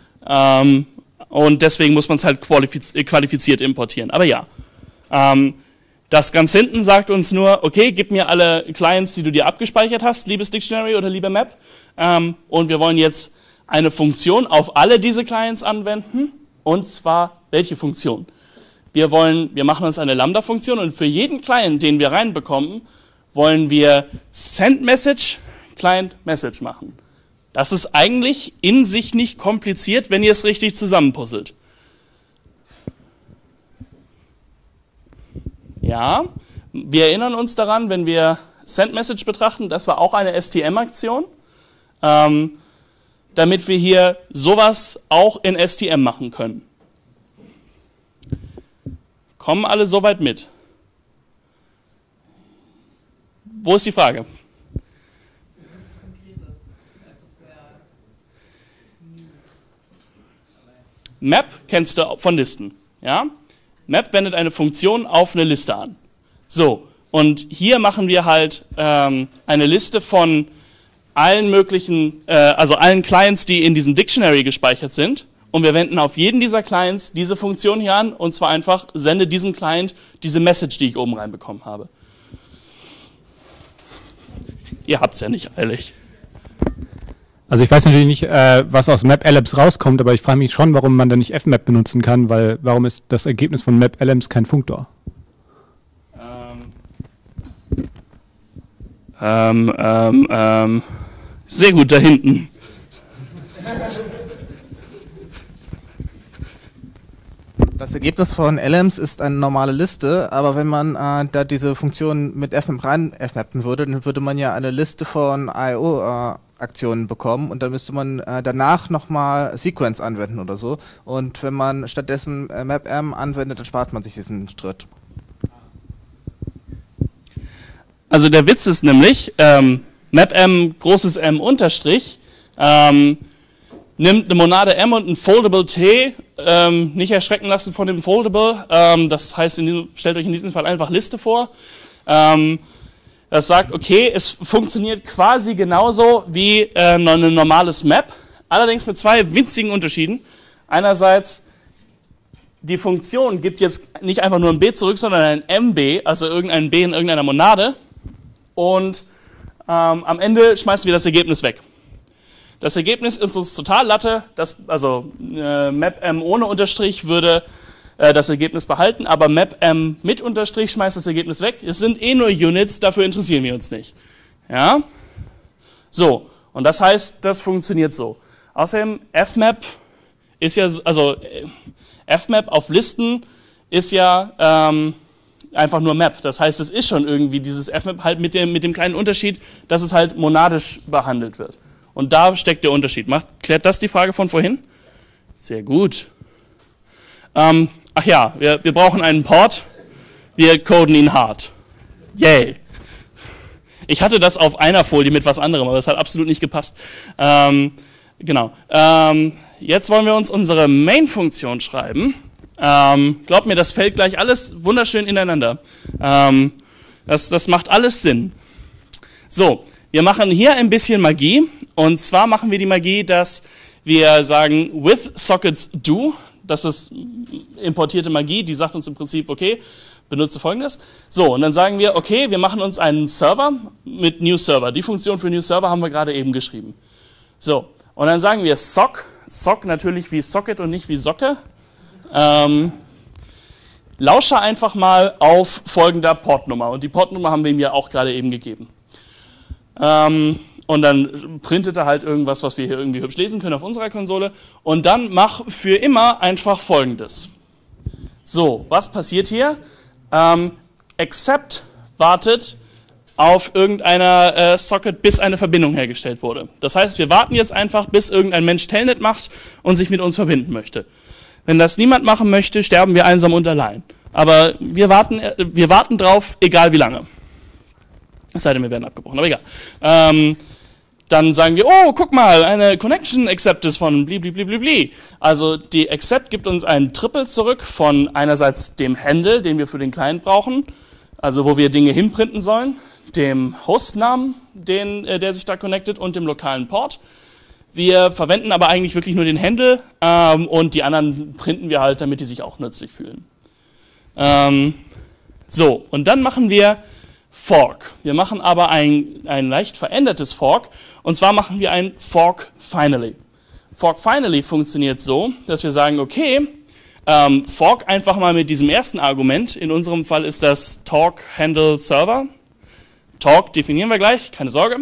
Und deswegen muss man es halt qualifiziert importieren. Aber ja, das ganz hinten sagt uns nur, okay, gib mir alle Clients, die du dir abgespeichert hast, liebes Dictionary oder liebe Map. Und wir wollen jetzt eine Funktion auf alle diese Clients anwenden. Und zwar, welche Funktion? Wir machen uns eine Lambda-Funktion und für jeden Client, den wir reinbekommen, wollen wir Send Message, Client Message machen. Das ist eigentlich in sich nicht kompliziert, wenn ihr es richtig zusammenpuzzelt. Ja, wir erinnern uns daran, wenn wir Send Message betrachten, das war auch eine STM-Aktion, damit wir hier sowas auch in STM machen können. Kommen alle soweit mit? Wo ist die Frage? Map kennst du von Listen. Ja? Map wendet eine Funktion auf eine Liste an. So, und hier machen wir halt eine Liste von allen möglichen, also allen Clients, die in diesem Dictionary gespeichert sind. Und wir wenden auf jeden dieser Clients diese Funktion hier an, und zwar einfach sende diesem Client diese Message, die ich oben reinbekommen habe. Ihr habt's ja nicht eilig. Also ich weiß natürlich nicht, was aus MapElms rauskommt, aber ich frage mich schon, warum man da nicht fmap benutzen kann, weil warum ist das Ergebnis von MapElms kein Funktor? Sehr gut, da hinten. Das Ergebnis von LMs ist eine normale Liste, aber wenn man da diese Funktion mit fmap reinmappen würde, dann würde man ja eine Liste von IO-Aktionen bekommen und dann müsste man danach nochmal Sequence anwenden oder so. Und wenn man stattdessen MapM anwendet, dann spart man sich diesen Schritt. Also der Witz ist nämlich, MapM großes M unterstrich, nimmt eine Monade M und ein Foldable T, nicht erschrecken lassen von dem Foldable, das heißt, stellt euch in diesem Fall einfach Liste vor. Das sagt, okay, es funktioniert quasi genauso wie ein normales Map, allerdings mit zwei winzigen Unterschieden. Einerseits, die Funktion gibt jetzt nicht einfach nur ein B zurück, sondern ein MB, also irgendein B in irgendeiner Monade, und am Ende schmeißen wir das Ergebnis weg. Das Ergebnis ist uns total Latte, MapM ohne Unterstrich würde das Ergebnis behalten, aber MapM mit Unterstrich schmeißt das Ergebnis weg. Es sind eh nur Units, dafür interessieren wir uns nicht. Ja? So, und das heißt, das funktioniert so. Außerdem, fmap ist ja, fmap auf Listen ist ja einfach nur Map. Das heißt, es ist schon irgendwie dieses fmap halt mit dem kleinen Unterschied, dass es halt monadisch behandelt wird. Und da steckt der Unterschied. Klärt das die Frage von vorhin? Sehr gut. Ach ja, wir brauchen einen Port. Wir coden ihn hart. Yay. Ich hatte das auf einer Folie mit was anderem, aber das hat absolut nicht gepasst. Genau. Jetzt wollen wir uns unsere Main-Funktion schreiben. Glaubt mir, das fällt gleich alles wunderschön ineinander. Das macht alles Sinn. So, wir machen hier ein bisschen Magie. Und zwar machen wir die Magie, dass wir sagen, with sockets do, das ist importierte Magie, die sagt uns im Prinzip, okay, benutze folgendes. So, und dann sagen wir, okay, wir machen uns einen Server mit New Server. Die Funktion für New Server haben wir gerade eben geschrieben. So, und dann sagen wir sock natürlich wie Socket und nicht wie Socke. Lausche einfach mal auf folgender Portnummer. Und die Portnummer haben wir ihm ja auch gerade eben gegeben. Und dann printet er halt irgendwas, was wir hier irgendwie hübsch lesen können auf unserer Konsole. Und dann mach für immer einfach Folgendes. So, was passiert hier? Accept wartet auf irgendeiner Socket, bis eine Verbindung hergestellt wurde. Das heißt, wir warten jetzt einfach, bis irgendein Mensch Telnet macht und sich mit uns verbinden möchte. Wenn das niemand machen möchte, sterben wir einsam und allein. Aber wir warten drauf, egal wie lange. Es sei denn, wir werden abgebrochen, aber egal. Dann sagen wir, oh, guck mal, eine Connection Accept ist von blibli. Also die Accept gibt uns einen Triple zurück von einerseits dem Handle, den wir für den Client brauchen, also wo wir Dinge hinprinten sollen, dem Hostnamen, der sich da connectet, und dem lokalen Port. Wir verwenden aber eigentlich wirklich nur den Handle und die anderen printen wir halt, damit die sich auch nützlich fühlen. So, und dann machen wir Fork. Wir machen aber ein leicht verändertes Fork, und zwar machen wir ein Fork Finally. Fork Finally funktioniert so, dass wir sagen, okay, fork einfach mal mit diesem ersten Argument. In unserem Fall ist das Talk Handle Server. Talk definieren wir gleich, keine Sorge.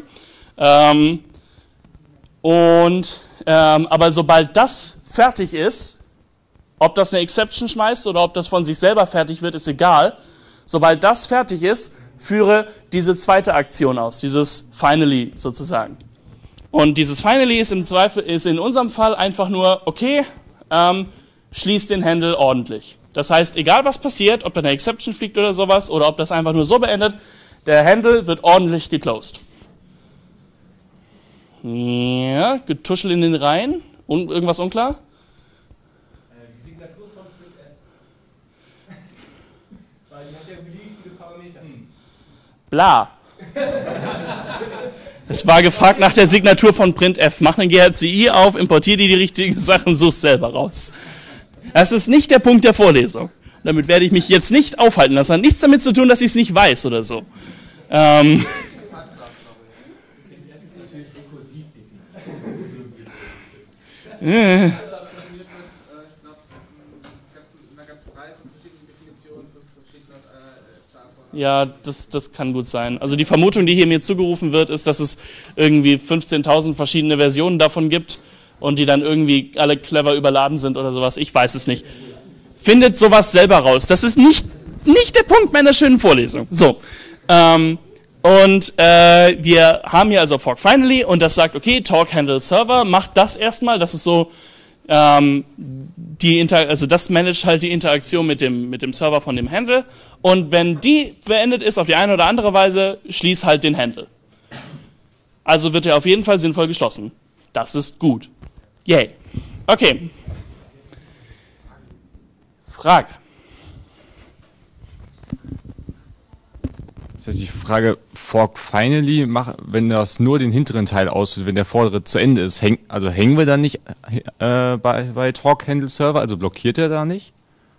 Aber sobald das fertig ist, ob das eine Exception schmeißt oder ob das von sich selber fertig wird, ist egal. Sobald das fertig ist, führe diese zweite Aktion aus, dieses Finally sozusagen. Und dieses Finally ist in unserem Fall einfach nur, okay, schließ den Handle ordentlich. Das heißt, egal was passiert, ob da eine Exception fliegt oder sowas, oder ob das einfach nur so beendet, der Handle wird ordentlich geclosed. Ja, getuschel in den Reihen. Und irgendwas unklar? Die Signatur von printf. Weil die hat ja beliebige Parameter. Bla. Es war gefragt nach der Signatur von printf. Mach einen GHCI auf, importier die richtigen Sachen, such selber raus. Das ist nicht der Punkt der Vorlesung. Damit werde ich mich jetzt nicht aufhalten. Das hat nichts damit zu tun, dass ich es nicht weiß oder so. Ja, das kann gut sein. Also die Vermutung, die hier mir zugerufen wird, ist, dass es irgendwie 15.000 verschiedene Versionen davon gibt und die dann irgendwie alle clever überladen sind oder sowas. Ich weiß es nicht. Findet sowas selber raus. Das ist nicht der Punkt meiner schönen Vorlesung. So. Wir haben hier also Fork Finally und das sagt, okay, Talk Handle Server, macht das erstmal. Das ist so, das managt halt die Interaktion mit dem Server von dem Handle. Und wenn die beendet ist auf die eine oder andere Weise, schließ halt den Handle. Also wird er auf jeden Fall sinnvoll geschlossen. Das ist gut. Yay. Okay. Frage. Das heißt, die Frage, Fork Finally, wenn das nur den hinteren Teil ausführt, wenn der vordere zu Ende ist, hängen wir dann nicht bei Talk Handle Server, also blockiert er da nicht?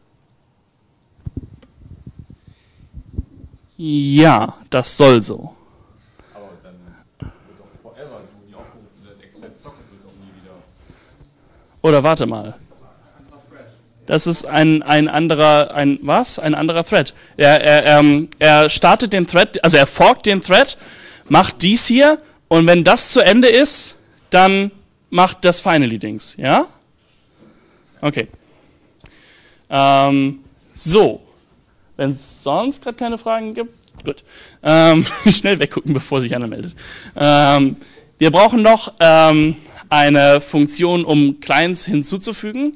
Ja, das soll so. Aber dann wird doch forever nie aufgerufen, der Accept Socket wird doch nie wieder. Oder warte mal. Das ist ein anderer Thread. Er startet den Thread, also er forkt den Thread, macht dies hier, und wenn das zu Ende ist, dann macht das Finally-Dings, ja? Okay. So. Wenn es sonst gerade keine Fragen gibt, gut. Schnell weggucken, bevor sich einer meldet. Wir brauchen noch eine Funktion, um Clients hinzuzufügen.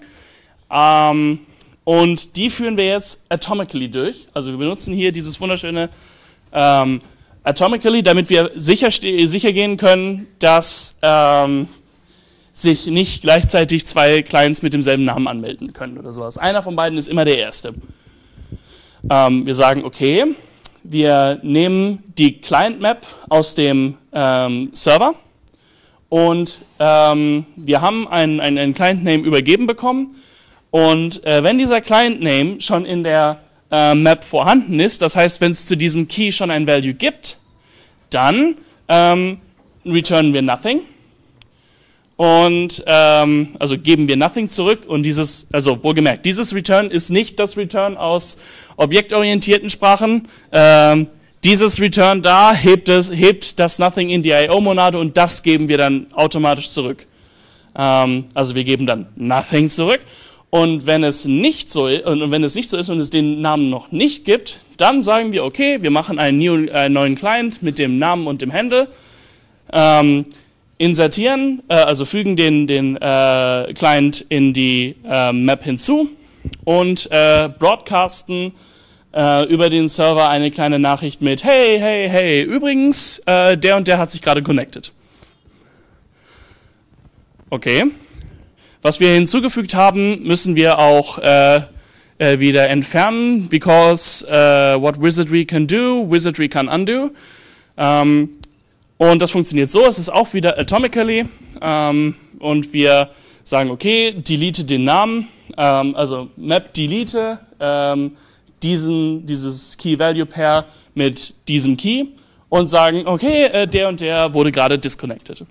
Und die führen wir jetzt atomically durch. Also wir benutzen hier dieses wunderschöne atomically, damit wir sicher gehen können, dass sich nicht gleichzeitig zwei Clients mit demselben Namen anmelden können oder sowas. Einer von beiden ist immer der erste. Wir sagen, okay, wir nehmen die Client-Map aus dem Server und wir haben einen Client-Name übergeben bekommen, und wenn dieser Client-Name schon in der Map vorhanden ist, das heißt, wenn es zu diesem Key schon ein Value gibt, dann returnen wir nothing. Und also geben wir nothing zurück, und wohlgemerkt, dieses Return ist nicht das Return aus objektorientierten Sprachen. Dieses Return da hebt das Nothing in die IO-Monade und das geben wir dann automatisch zurück. Also wir geben dann Nothing zurück. Und wenn es nicht so ist und es den Namen noch nicht gibt, dann sagen wir, okay, wir machen einen neuen Client mit dem Namen und dem Handle, insertieren, also fügen den Client in die Map hinzu und broadcasten über den Server eine kleine Nachricht mit hey, übrigens, der und der hat sich gerade connected. Okay. Was wir hinzugefügt haben, müssen wir auch wieder entfernen, because what Wizardry can do, Wizardry can undo. Und das funktioniert so, es ist auch wieder atomically und wir sagen, okay, delete den Namen, also map delete dieses Key-Value-Pair mit diesem Key und sagen, okay, der und der wurde gerade disconnected.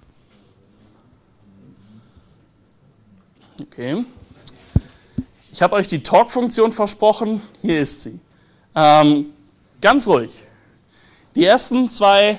Okay. Ich habe euch die Talk-Funktion versprochen, hier ist sie. Ganz ruhig. Die ersten zwei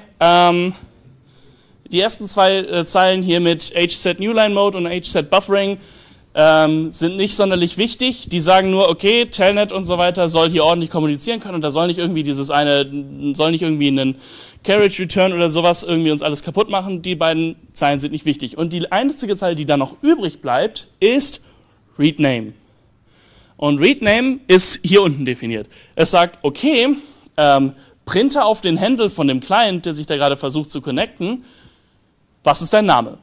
Zeilen hier mit hset newline mode und hset buffering sind nicht sonderlich wichtig. Die sagen nur, okay, Telnet und so weiter soll hier ordentlich kommunizieren können und da soll nicht irgendwie einen Carriage Return oder sowas irgendwie uns alles kaputt machen. Die beiden Zeilen sind nicht wichtig. Und die einzige Zeile, die da noch übrig bleibt, ist readName. Und readName ist hier unten definiert. Es sagt, okay, printe auf den Handle von dem Client, der sich da gerade versucht zu connecten, was ist dein Name?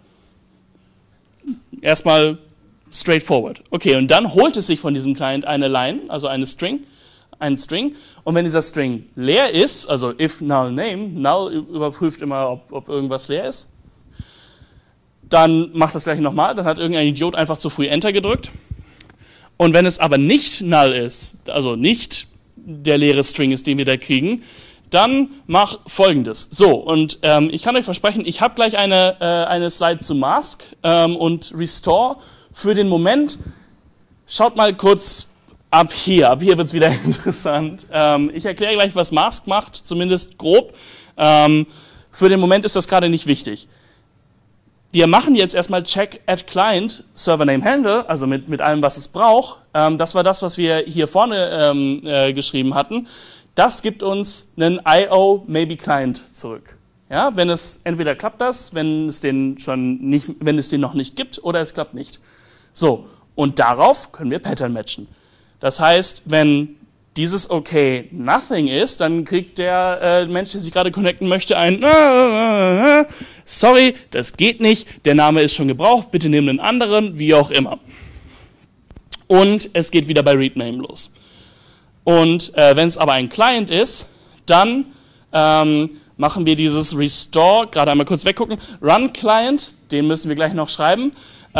Erstmal straightforward. Okay, und dann holt es sich von diesem Client eine Line, also einen String, und wenn dieser String leer ist, also if null name, null überprüft immer, ob irgendwas leer ist, dann macht das gleich nochmal, dann hat irgendein Idiot einfach zu früh Enter gedrückt. Und wenn es aber nicht null ist, also nicht der leere String ist, den wir da kriegen, dann mach Folgendes. So, und ich kann euch versprechen, ich habe gleich eine Slide zu Mask und Restore. Für den Moment, schaut mal kurz ab hier wird es wieder interessant. Ich erkläre gleich, was Mask macht, zumindest grob. Für den Moment ist das gerade nicht wichtig. Wir machen jetzt erstmal Check at Client, Server Name Handle, also mit allem, was es braucht. Das war das, was wir hier vorne geschrieben hatten. Das gibt uns einen IO Maybe Client zurück. Ja, wenn es entweder klappt das, wenn es den noch nicht gibt, oder es klappt nicht. So, und darauf können wir Pattern matchen. Das heißt, wenn dieses okay nothing ist, dann kriegt der Mensch, der sich gerade connecten möchte, ein sorry, das geht nicht, der Name ist schon gebraucht, bitte nehmen einen anderen, wie auch immer. Und es geht wieder bei readName los. Und wenn es aber ein Client ist, dann machen wir dieses Restore, gerade einmal kurz weggucken, Run Client, den müssen wir gleich noch schreiben,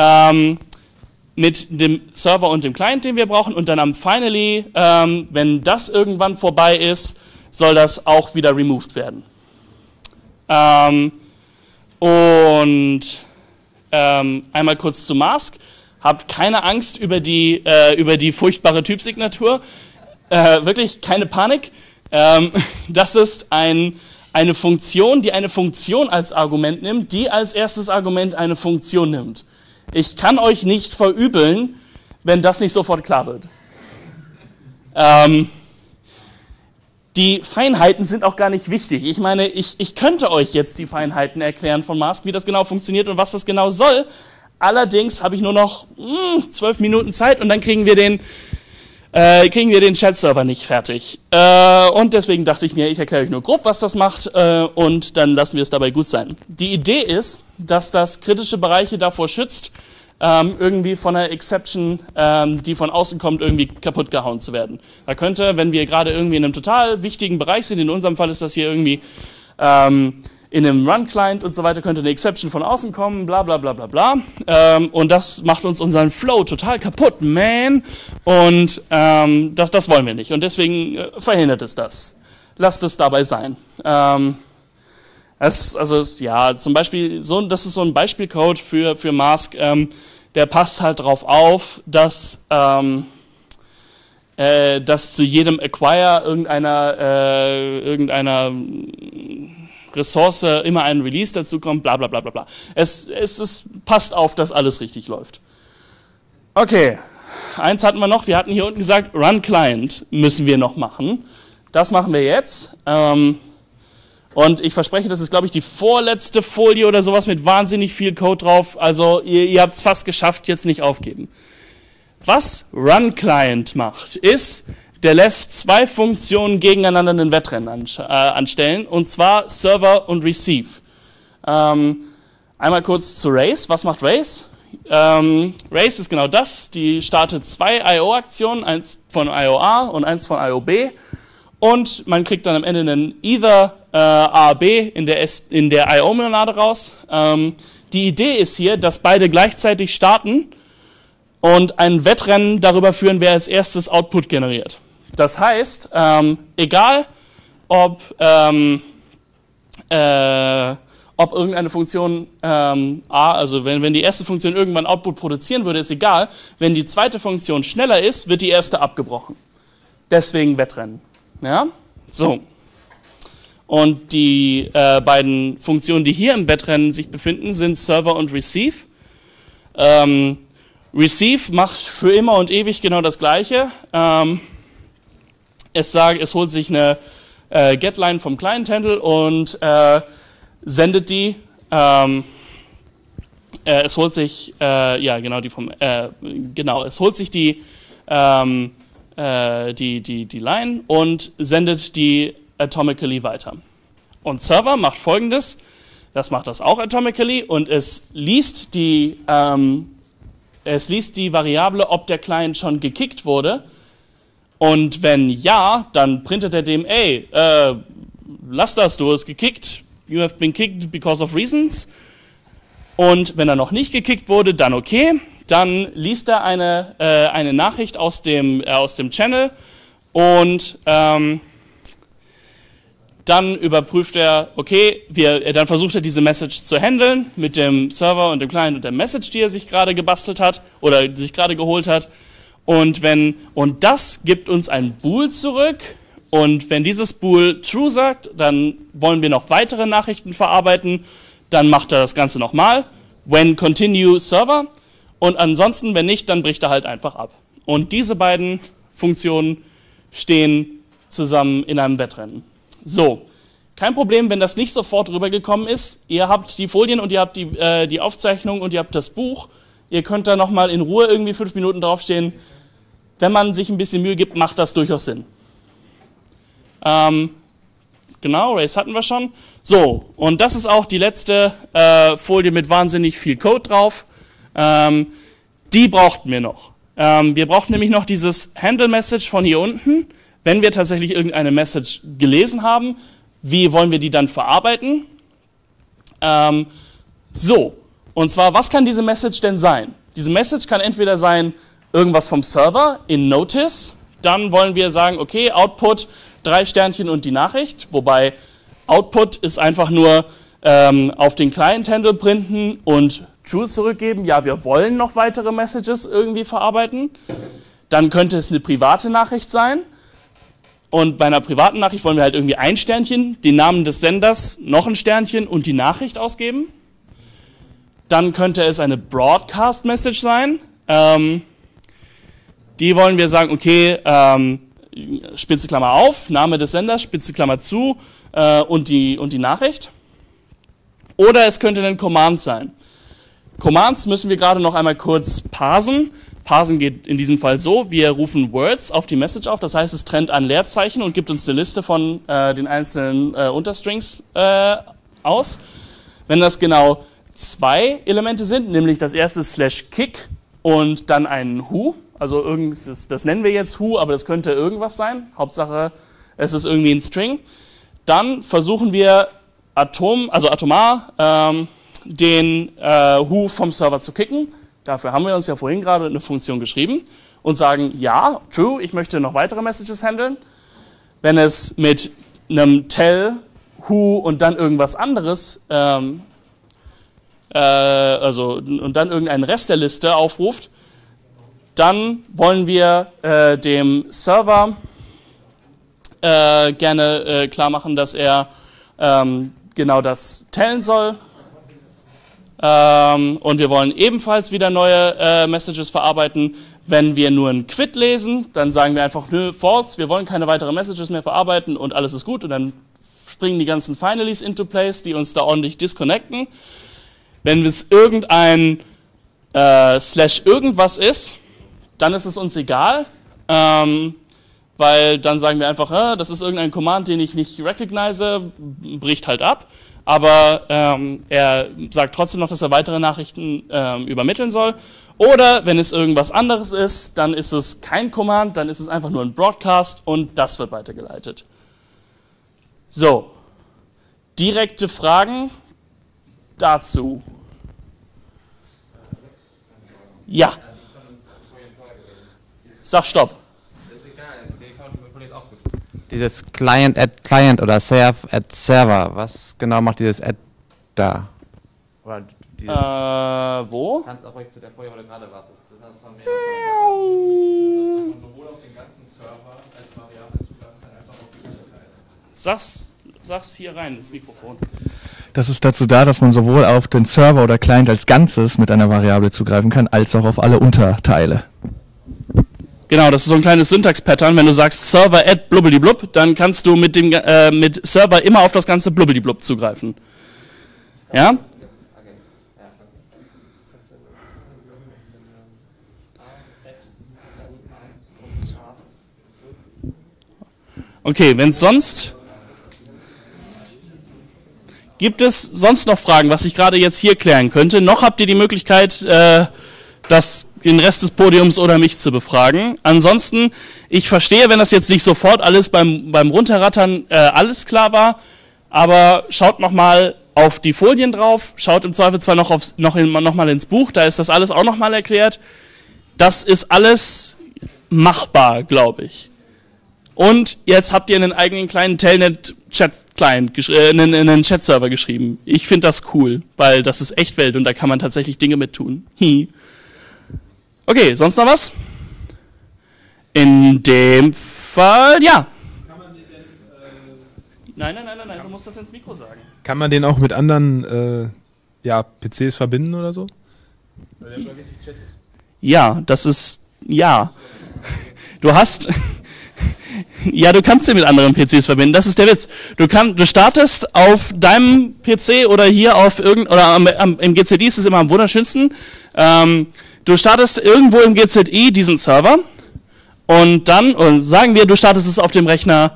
mit dem Server und dem Client, den wir brauchen, und dann am Finally, wenn das irgendwann vorbei ist, soll das auch wieder removed werden. Einmal kurz zu Mask, habt keine Angst über die furchtbare Typsignatur, wirklich keine Panik, das ist eine Funktion, die eine Funktion als Argument nimmt, die als erstes Argument eine Funktion nimmt. Ich kann euch nicht verübeln, wenn das nicht sofort klar wird. Die Feinheiten sind auch gar nicht wichtig. Ich meine, ich könnte euch jetzt die Feinheiten erklären von Mask, wie das genau funktioniert und was das genau soll. Allerdings habe ich nur noch 12 Minuten Zeit und dann kriegen wir den Chat-Server nicht fertig. Und deswegen dachte ich mir, ich erkläre euch nur grob, was das macht und dann lassen wir es dabei gut sein. Die Idee ist, dass das kritische Bereiche davor schützt, irgendwie von einer Exception, die von außen kommt, irgendwie kaputt gehauen zu werden. Da könnte, wenn wir gerade irgendwie in einem total wichtigen Bereich sind, in unserem Fall ist das hier irgendwie in einem Run-Client und so weiter, könnte eine Exception von außen kommen, bla bla bla bla bla. Und das macht uns unseren Flow total kaputt, man. Und das wollen wir nicht. Und deswegen verhindert es das. Lasst es dabei sein. Zum Beispiel, das ist so ein Beispielcode für Mask, der passt halt darauf auf, dass dass zu jedem Acquire irgendeiner Ressource immer ein Release dazu kommt, bla bla bla bla bla. Es passt auf, dass alles richtig läuft. Okay, eins hatten wir noch, wir hatten hier unten gesagt, Run Client müssen wir noch machen. Das machen wir jetzt. Und ich verspreche, das ist, glaube ich, die vorletzte Folie oder sowas mit wahnsinnig viel Code drauf. Also ihr habt es fast geschafft, jetzt nicht aufgeben. Was Run Client macht, ist, der lässt zwei Funktionen gegeneinander einen Wettrennen anstellen, und zwar Server und Receive. Einmal kurz zu Race. Was macht Race? Race ist genau das. Die startet zwei I.O.-Aktionen, eins von I.O.A. und eins von I.O.B. Und man kriegt dann am Ende einen either A-B in der I.O.-Monade raus. Die Idee ist hier, dass beide gleichzeitig starten und ein Wettrennen darüber führen, wer als erstes Output generiert. Das heißt, egal ob irgendeine Funktion also wenn die erste Funktion irgendwann Output produzieren würde, ist egal. Wenn die zweite Funktion schneller ist, wird die erste abgebrochen. Deswegen Wettrennen. Ja? So. Und die beiden Funktionen, die hier im Wettrennen sich befinden, sind Server und Receive. Receive macht für immer und ewig genau das Gleiche. Es holt sich eine Getline vom Client-Handle und sendet die. Es holt sich die Line und sendet die atomically weiter. Und Server macht Folgendes: Das macht das auch atomically, und es liest die Variable, ob der Client schon gekickt wurde. Und wenn ja, dann printet er dem, lass das, du hast gekickt, you have been kicked because of reasons. Und wenn er noch nicht gekickt wurde, dann okay, dann liest er eine Nachricht aus dem Channel und dann überprüft er, okay, dann versucht er diese Message zu handeln mit dem Server und dem Client und der Message, die er sich gerade gebastelt hat oder sich gerade geholt hat. Und das gibt uns ein Bool zurück, und wenn dieses Bool true sagt, dann wollen wir noch weitere Nachrichten verarbeiten, dann macht er das Ganze nochmal, when continue server, und ansonsten, wenn nicht, dann bricht er halt einfach ab. Und diese beiden Funktionen stehen zusammen in einem Wettrennen. So, kein Problem, wenn das nicht sofort rübergekommen ist. Ihr habt die Folien und ihr habt die Aufzeichnung und ihr habt das Buch. Ihr könnt da nochmal in Ruhe irgendwie 5 Minuten draufstehen. Wenn man sich ein bisschen Mühe gibt, macht das durchaus Sinn. Genau, Race hatten wir schon. So, und das ist auch die letzte Folie mit wahnsinnig viel Code drauf. Die brauchten wir noch. Wir brauchten nämlich noch dieses Handle-Message von hier unten. Wenn wir tatsächlich irgendeine Message gelesen haben, wie wollen wir die dann verarbeiten? So, und zwar, was kann diese Message denn sein? Diese Message kann entweder sein, irgendwas vom Server in Notice. Dann wollen wir sagen, okay, Output, 3 Sternchen und die Nachricht. Wobei Output ist einfach nur auf den Client-Handle printen und true zurückgeben. Ja, wir wollen noch weitere Messages irgendwie verarbeiten. Dann könnte es eine private Nachricht sein. Und bei einer privaten Nachricht wollen wir halt irgendwie 1 Sternchen, den Namen des Senders, noch ein Sternchen und die Nachricht ausgeben. Dann könnte es eine Broadcast-Message sein. Die wollen wir sagen, okay, Spitze Klammer auf, Name des Senders, Spitze Klammer zu und die Nachricht. Oder es könnte ein Command sein. Commands müssen wir gerade noch einmal kurz parsen. Parsen geht in diesem Fall so, wir rufen Words auf die Message auf, das heißt, es trennt ein Leerzeichen und gibt uns eine Liste von den einzelnen Unterstrings aus. Wenn das genau 2 Elemente sind, nämlich das erste /kick und dann ein Who, also das nennen wir jetzt Who, aber das könnte irgendwas sein, Hauptsache es ist irgendwie ein String, dann versuchen wir atomar den Who vom Server zu kicken. Dafür haben wir uns ja vorhin gerade eine Funktion geschrieben und sagen, ja, true, ich möchte noch weitere Messages handeln. Wenn es mit einem tell, who und dann irgendwas anderes, und dann irgendeinen Rest der Liste aufruft, dann wollen wir dem Server gerne klar machen, dass er genau das tellen soll. Und wir wollen ebenfalls wieder neue Messages verarbeiten. Wenn wir nur ein Quit lesen, dann sagen wir einfach, nö, false, wir wollen keine weiteren Messages mehr verarbeiten und alles ist gut. Und dann springen die ganzen Finalies into place, die uns da ordentlich disconnecten. Wenn es irgendein Slash irgendwas ist, dann ist es uns egal, weil dann sagen wir einfach, das ist irgendein Command, den ich nicht recognize, bricht halt ab. Aber er sagt trotzdem noch, dass er weitere Nachrichten übermitteln soll. Oder wenn es irgendwas anderes ist, dann ist es kein Command, dann ist es einfach nur ein Broadcast und das wird weitergeleitet. So, direkte Fragen dazu. Ja. Sag Stopp. Dieses Client at Client oder Serve at Server, was genau macht dieses Add da? Oder dieses wo? Kannst auch ruhig zu der Folie, wo du gerade warst. Das von mir. Sowohl auf den ganzen Server als Variable zugreifen kann, als auch auf die Unterteile. Sag's hier rein ins Mikrofon. Das ist dazu da, dass man sowohl auf den Server oder Client als Ganzes mit einer Variable zugreifen kann, als auch auf alle Unterteile. Genau, das ist so ein kleines Syntax-Pattern. Wenn du sagst Server at blubblidiblub, dann kannst du mit Server immer auf das ganze blubblidiblub zugreifen. Ja? Okay, wenn es sonst... Gibt es sonst noch Fragen, was ich gerade jetzt hier klären könnte? Noch habt ihr die Möglichkeit, den Rest des Podiums oder mich zu befragen. Ansonsten, ich verstehe, wenn das jetzt nicht sofort alles beim Runterrattern alles klar war, aber schaut nochmal auf die Folien drauf, schaut im Zweifelsfall noch mal ins Buch, da ist das alles auch nochmal erklärt. Das ist alles machbar, glaube ich. Und jetzt habt ihr einen eigenen kleinen Telnet-Chat-Client, einen Chat-Server geschrieben. Ich finde das cool, weil das ist echt Welt und da kann man tatsächlich Dinge mit tun. Okay, sonst noch was? In dem Fall, ja. Kann man den denn, nein, du musst das ins Mikro sagen. Kann man den auch mit anderen PCs verbinden oder so? Ja, das ist, ja. Du hast... Ja, du kannst den mit anderen PCs verbinden, das ist der Witz. Du startest auf deinem PC oder hier auf im GZI ist es immer am wunderschönsten. Du startest irgendwo im GZI diesen Server und dann, sagen wir, du startest es auf dem Rechner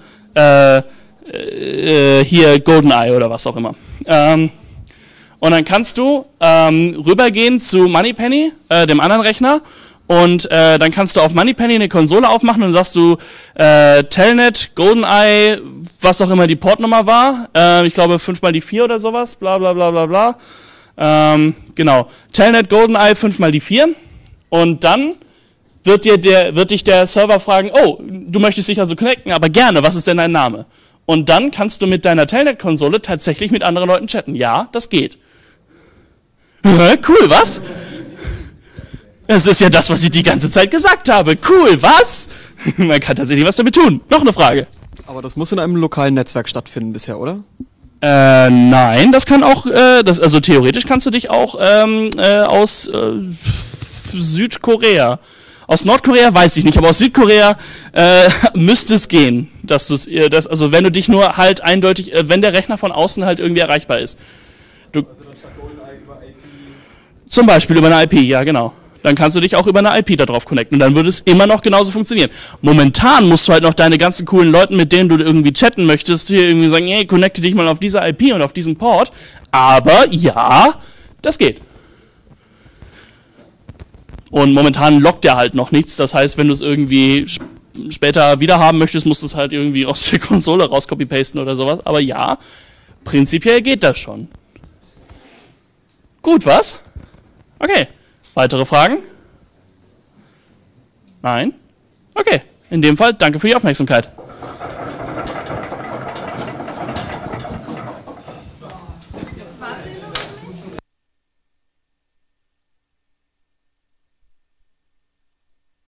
hier GoldenEye oder was auch immer. Und dann kannst du rübergehen zu Moneypenny, dem anderen Rechner. Und dann kannst du auf Moneypenny eine Konsole aufmachen und sagst du Telnet, GoldenEye, was auch immer die Portnummer war, ich glaube 5x4 oder sowas, bla bla bla bla bla. Genau, Telnet, GoldenEye 5x4 und dann wird dich der Server fragen, oh, du möchtest dich also connecten, aber gerne, was ist denn dein Name? Und dann kannst du mit deiner Telnet-Konsole tatsächlich mit anderen Leuten chatten. Ja, das geht. Cool, was? Das ist ja das, was ich die ganze Zeit gesagt habe. Cool, was? Man kann tatsächlich was damit tun. Noch eine Frage. Aber das muss in einem lokalen Netzwerk stattfinden bisher, oder? Nein, das kann auch, also theoretisch kannst du dich auch aus Südkorea. Aus Nordkorea weiß ich nicht, aber aus Südkorea müsste es gehen. Also wenn du dich nur halt eindeutig, wenn der Rechner von außen halt irgendwie erreichbar ist. Zum Beispiel über eine IP, ja genau. Dann kannst du dich auch über eine IP da drauf connecten und dann würde es immer noch genauso funktionieren. Momentan musst du halt noch deine ganzen coolen Leute, mit denen du irgendwie chatten möchtest, hier irgendwie sagen, hey, connecte dich mal auf diese IP und auf diesen Port. Aber ja, das geht. Und momentan lockt der halt noch nichts. Das heißt, wenn du es irgendwie später wieder haben möchtest, musst du es halt irgendwie aus der Konsole raus copy-pasten oder sowas. Aber ja, prinzipiell geht das schon. Gut, was? Okay. Weitere Fragen? Nein? Okay. In dem Fall, danke für die Aufmerksamkeit.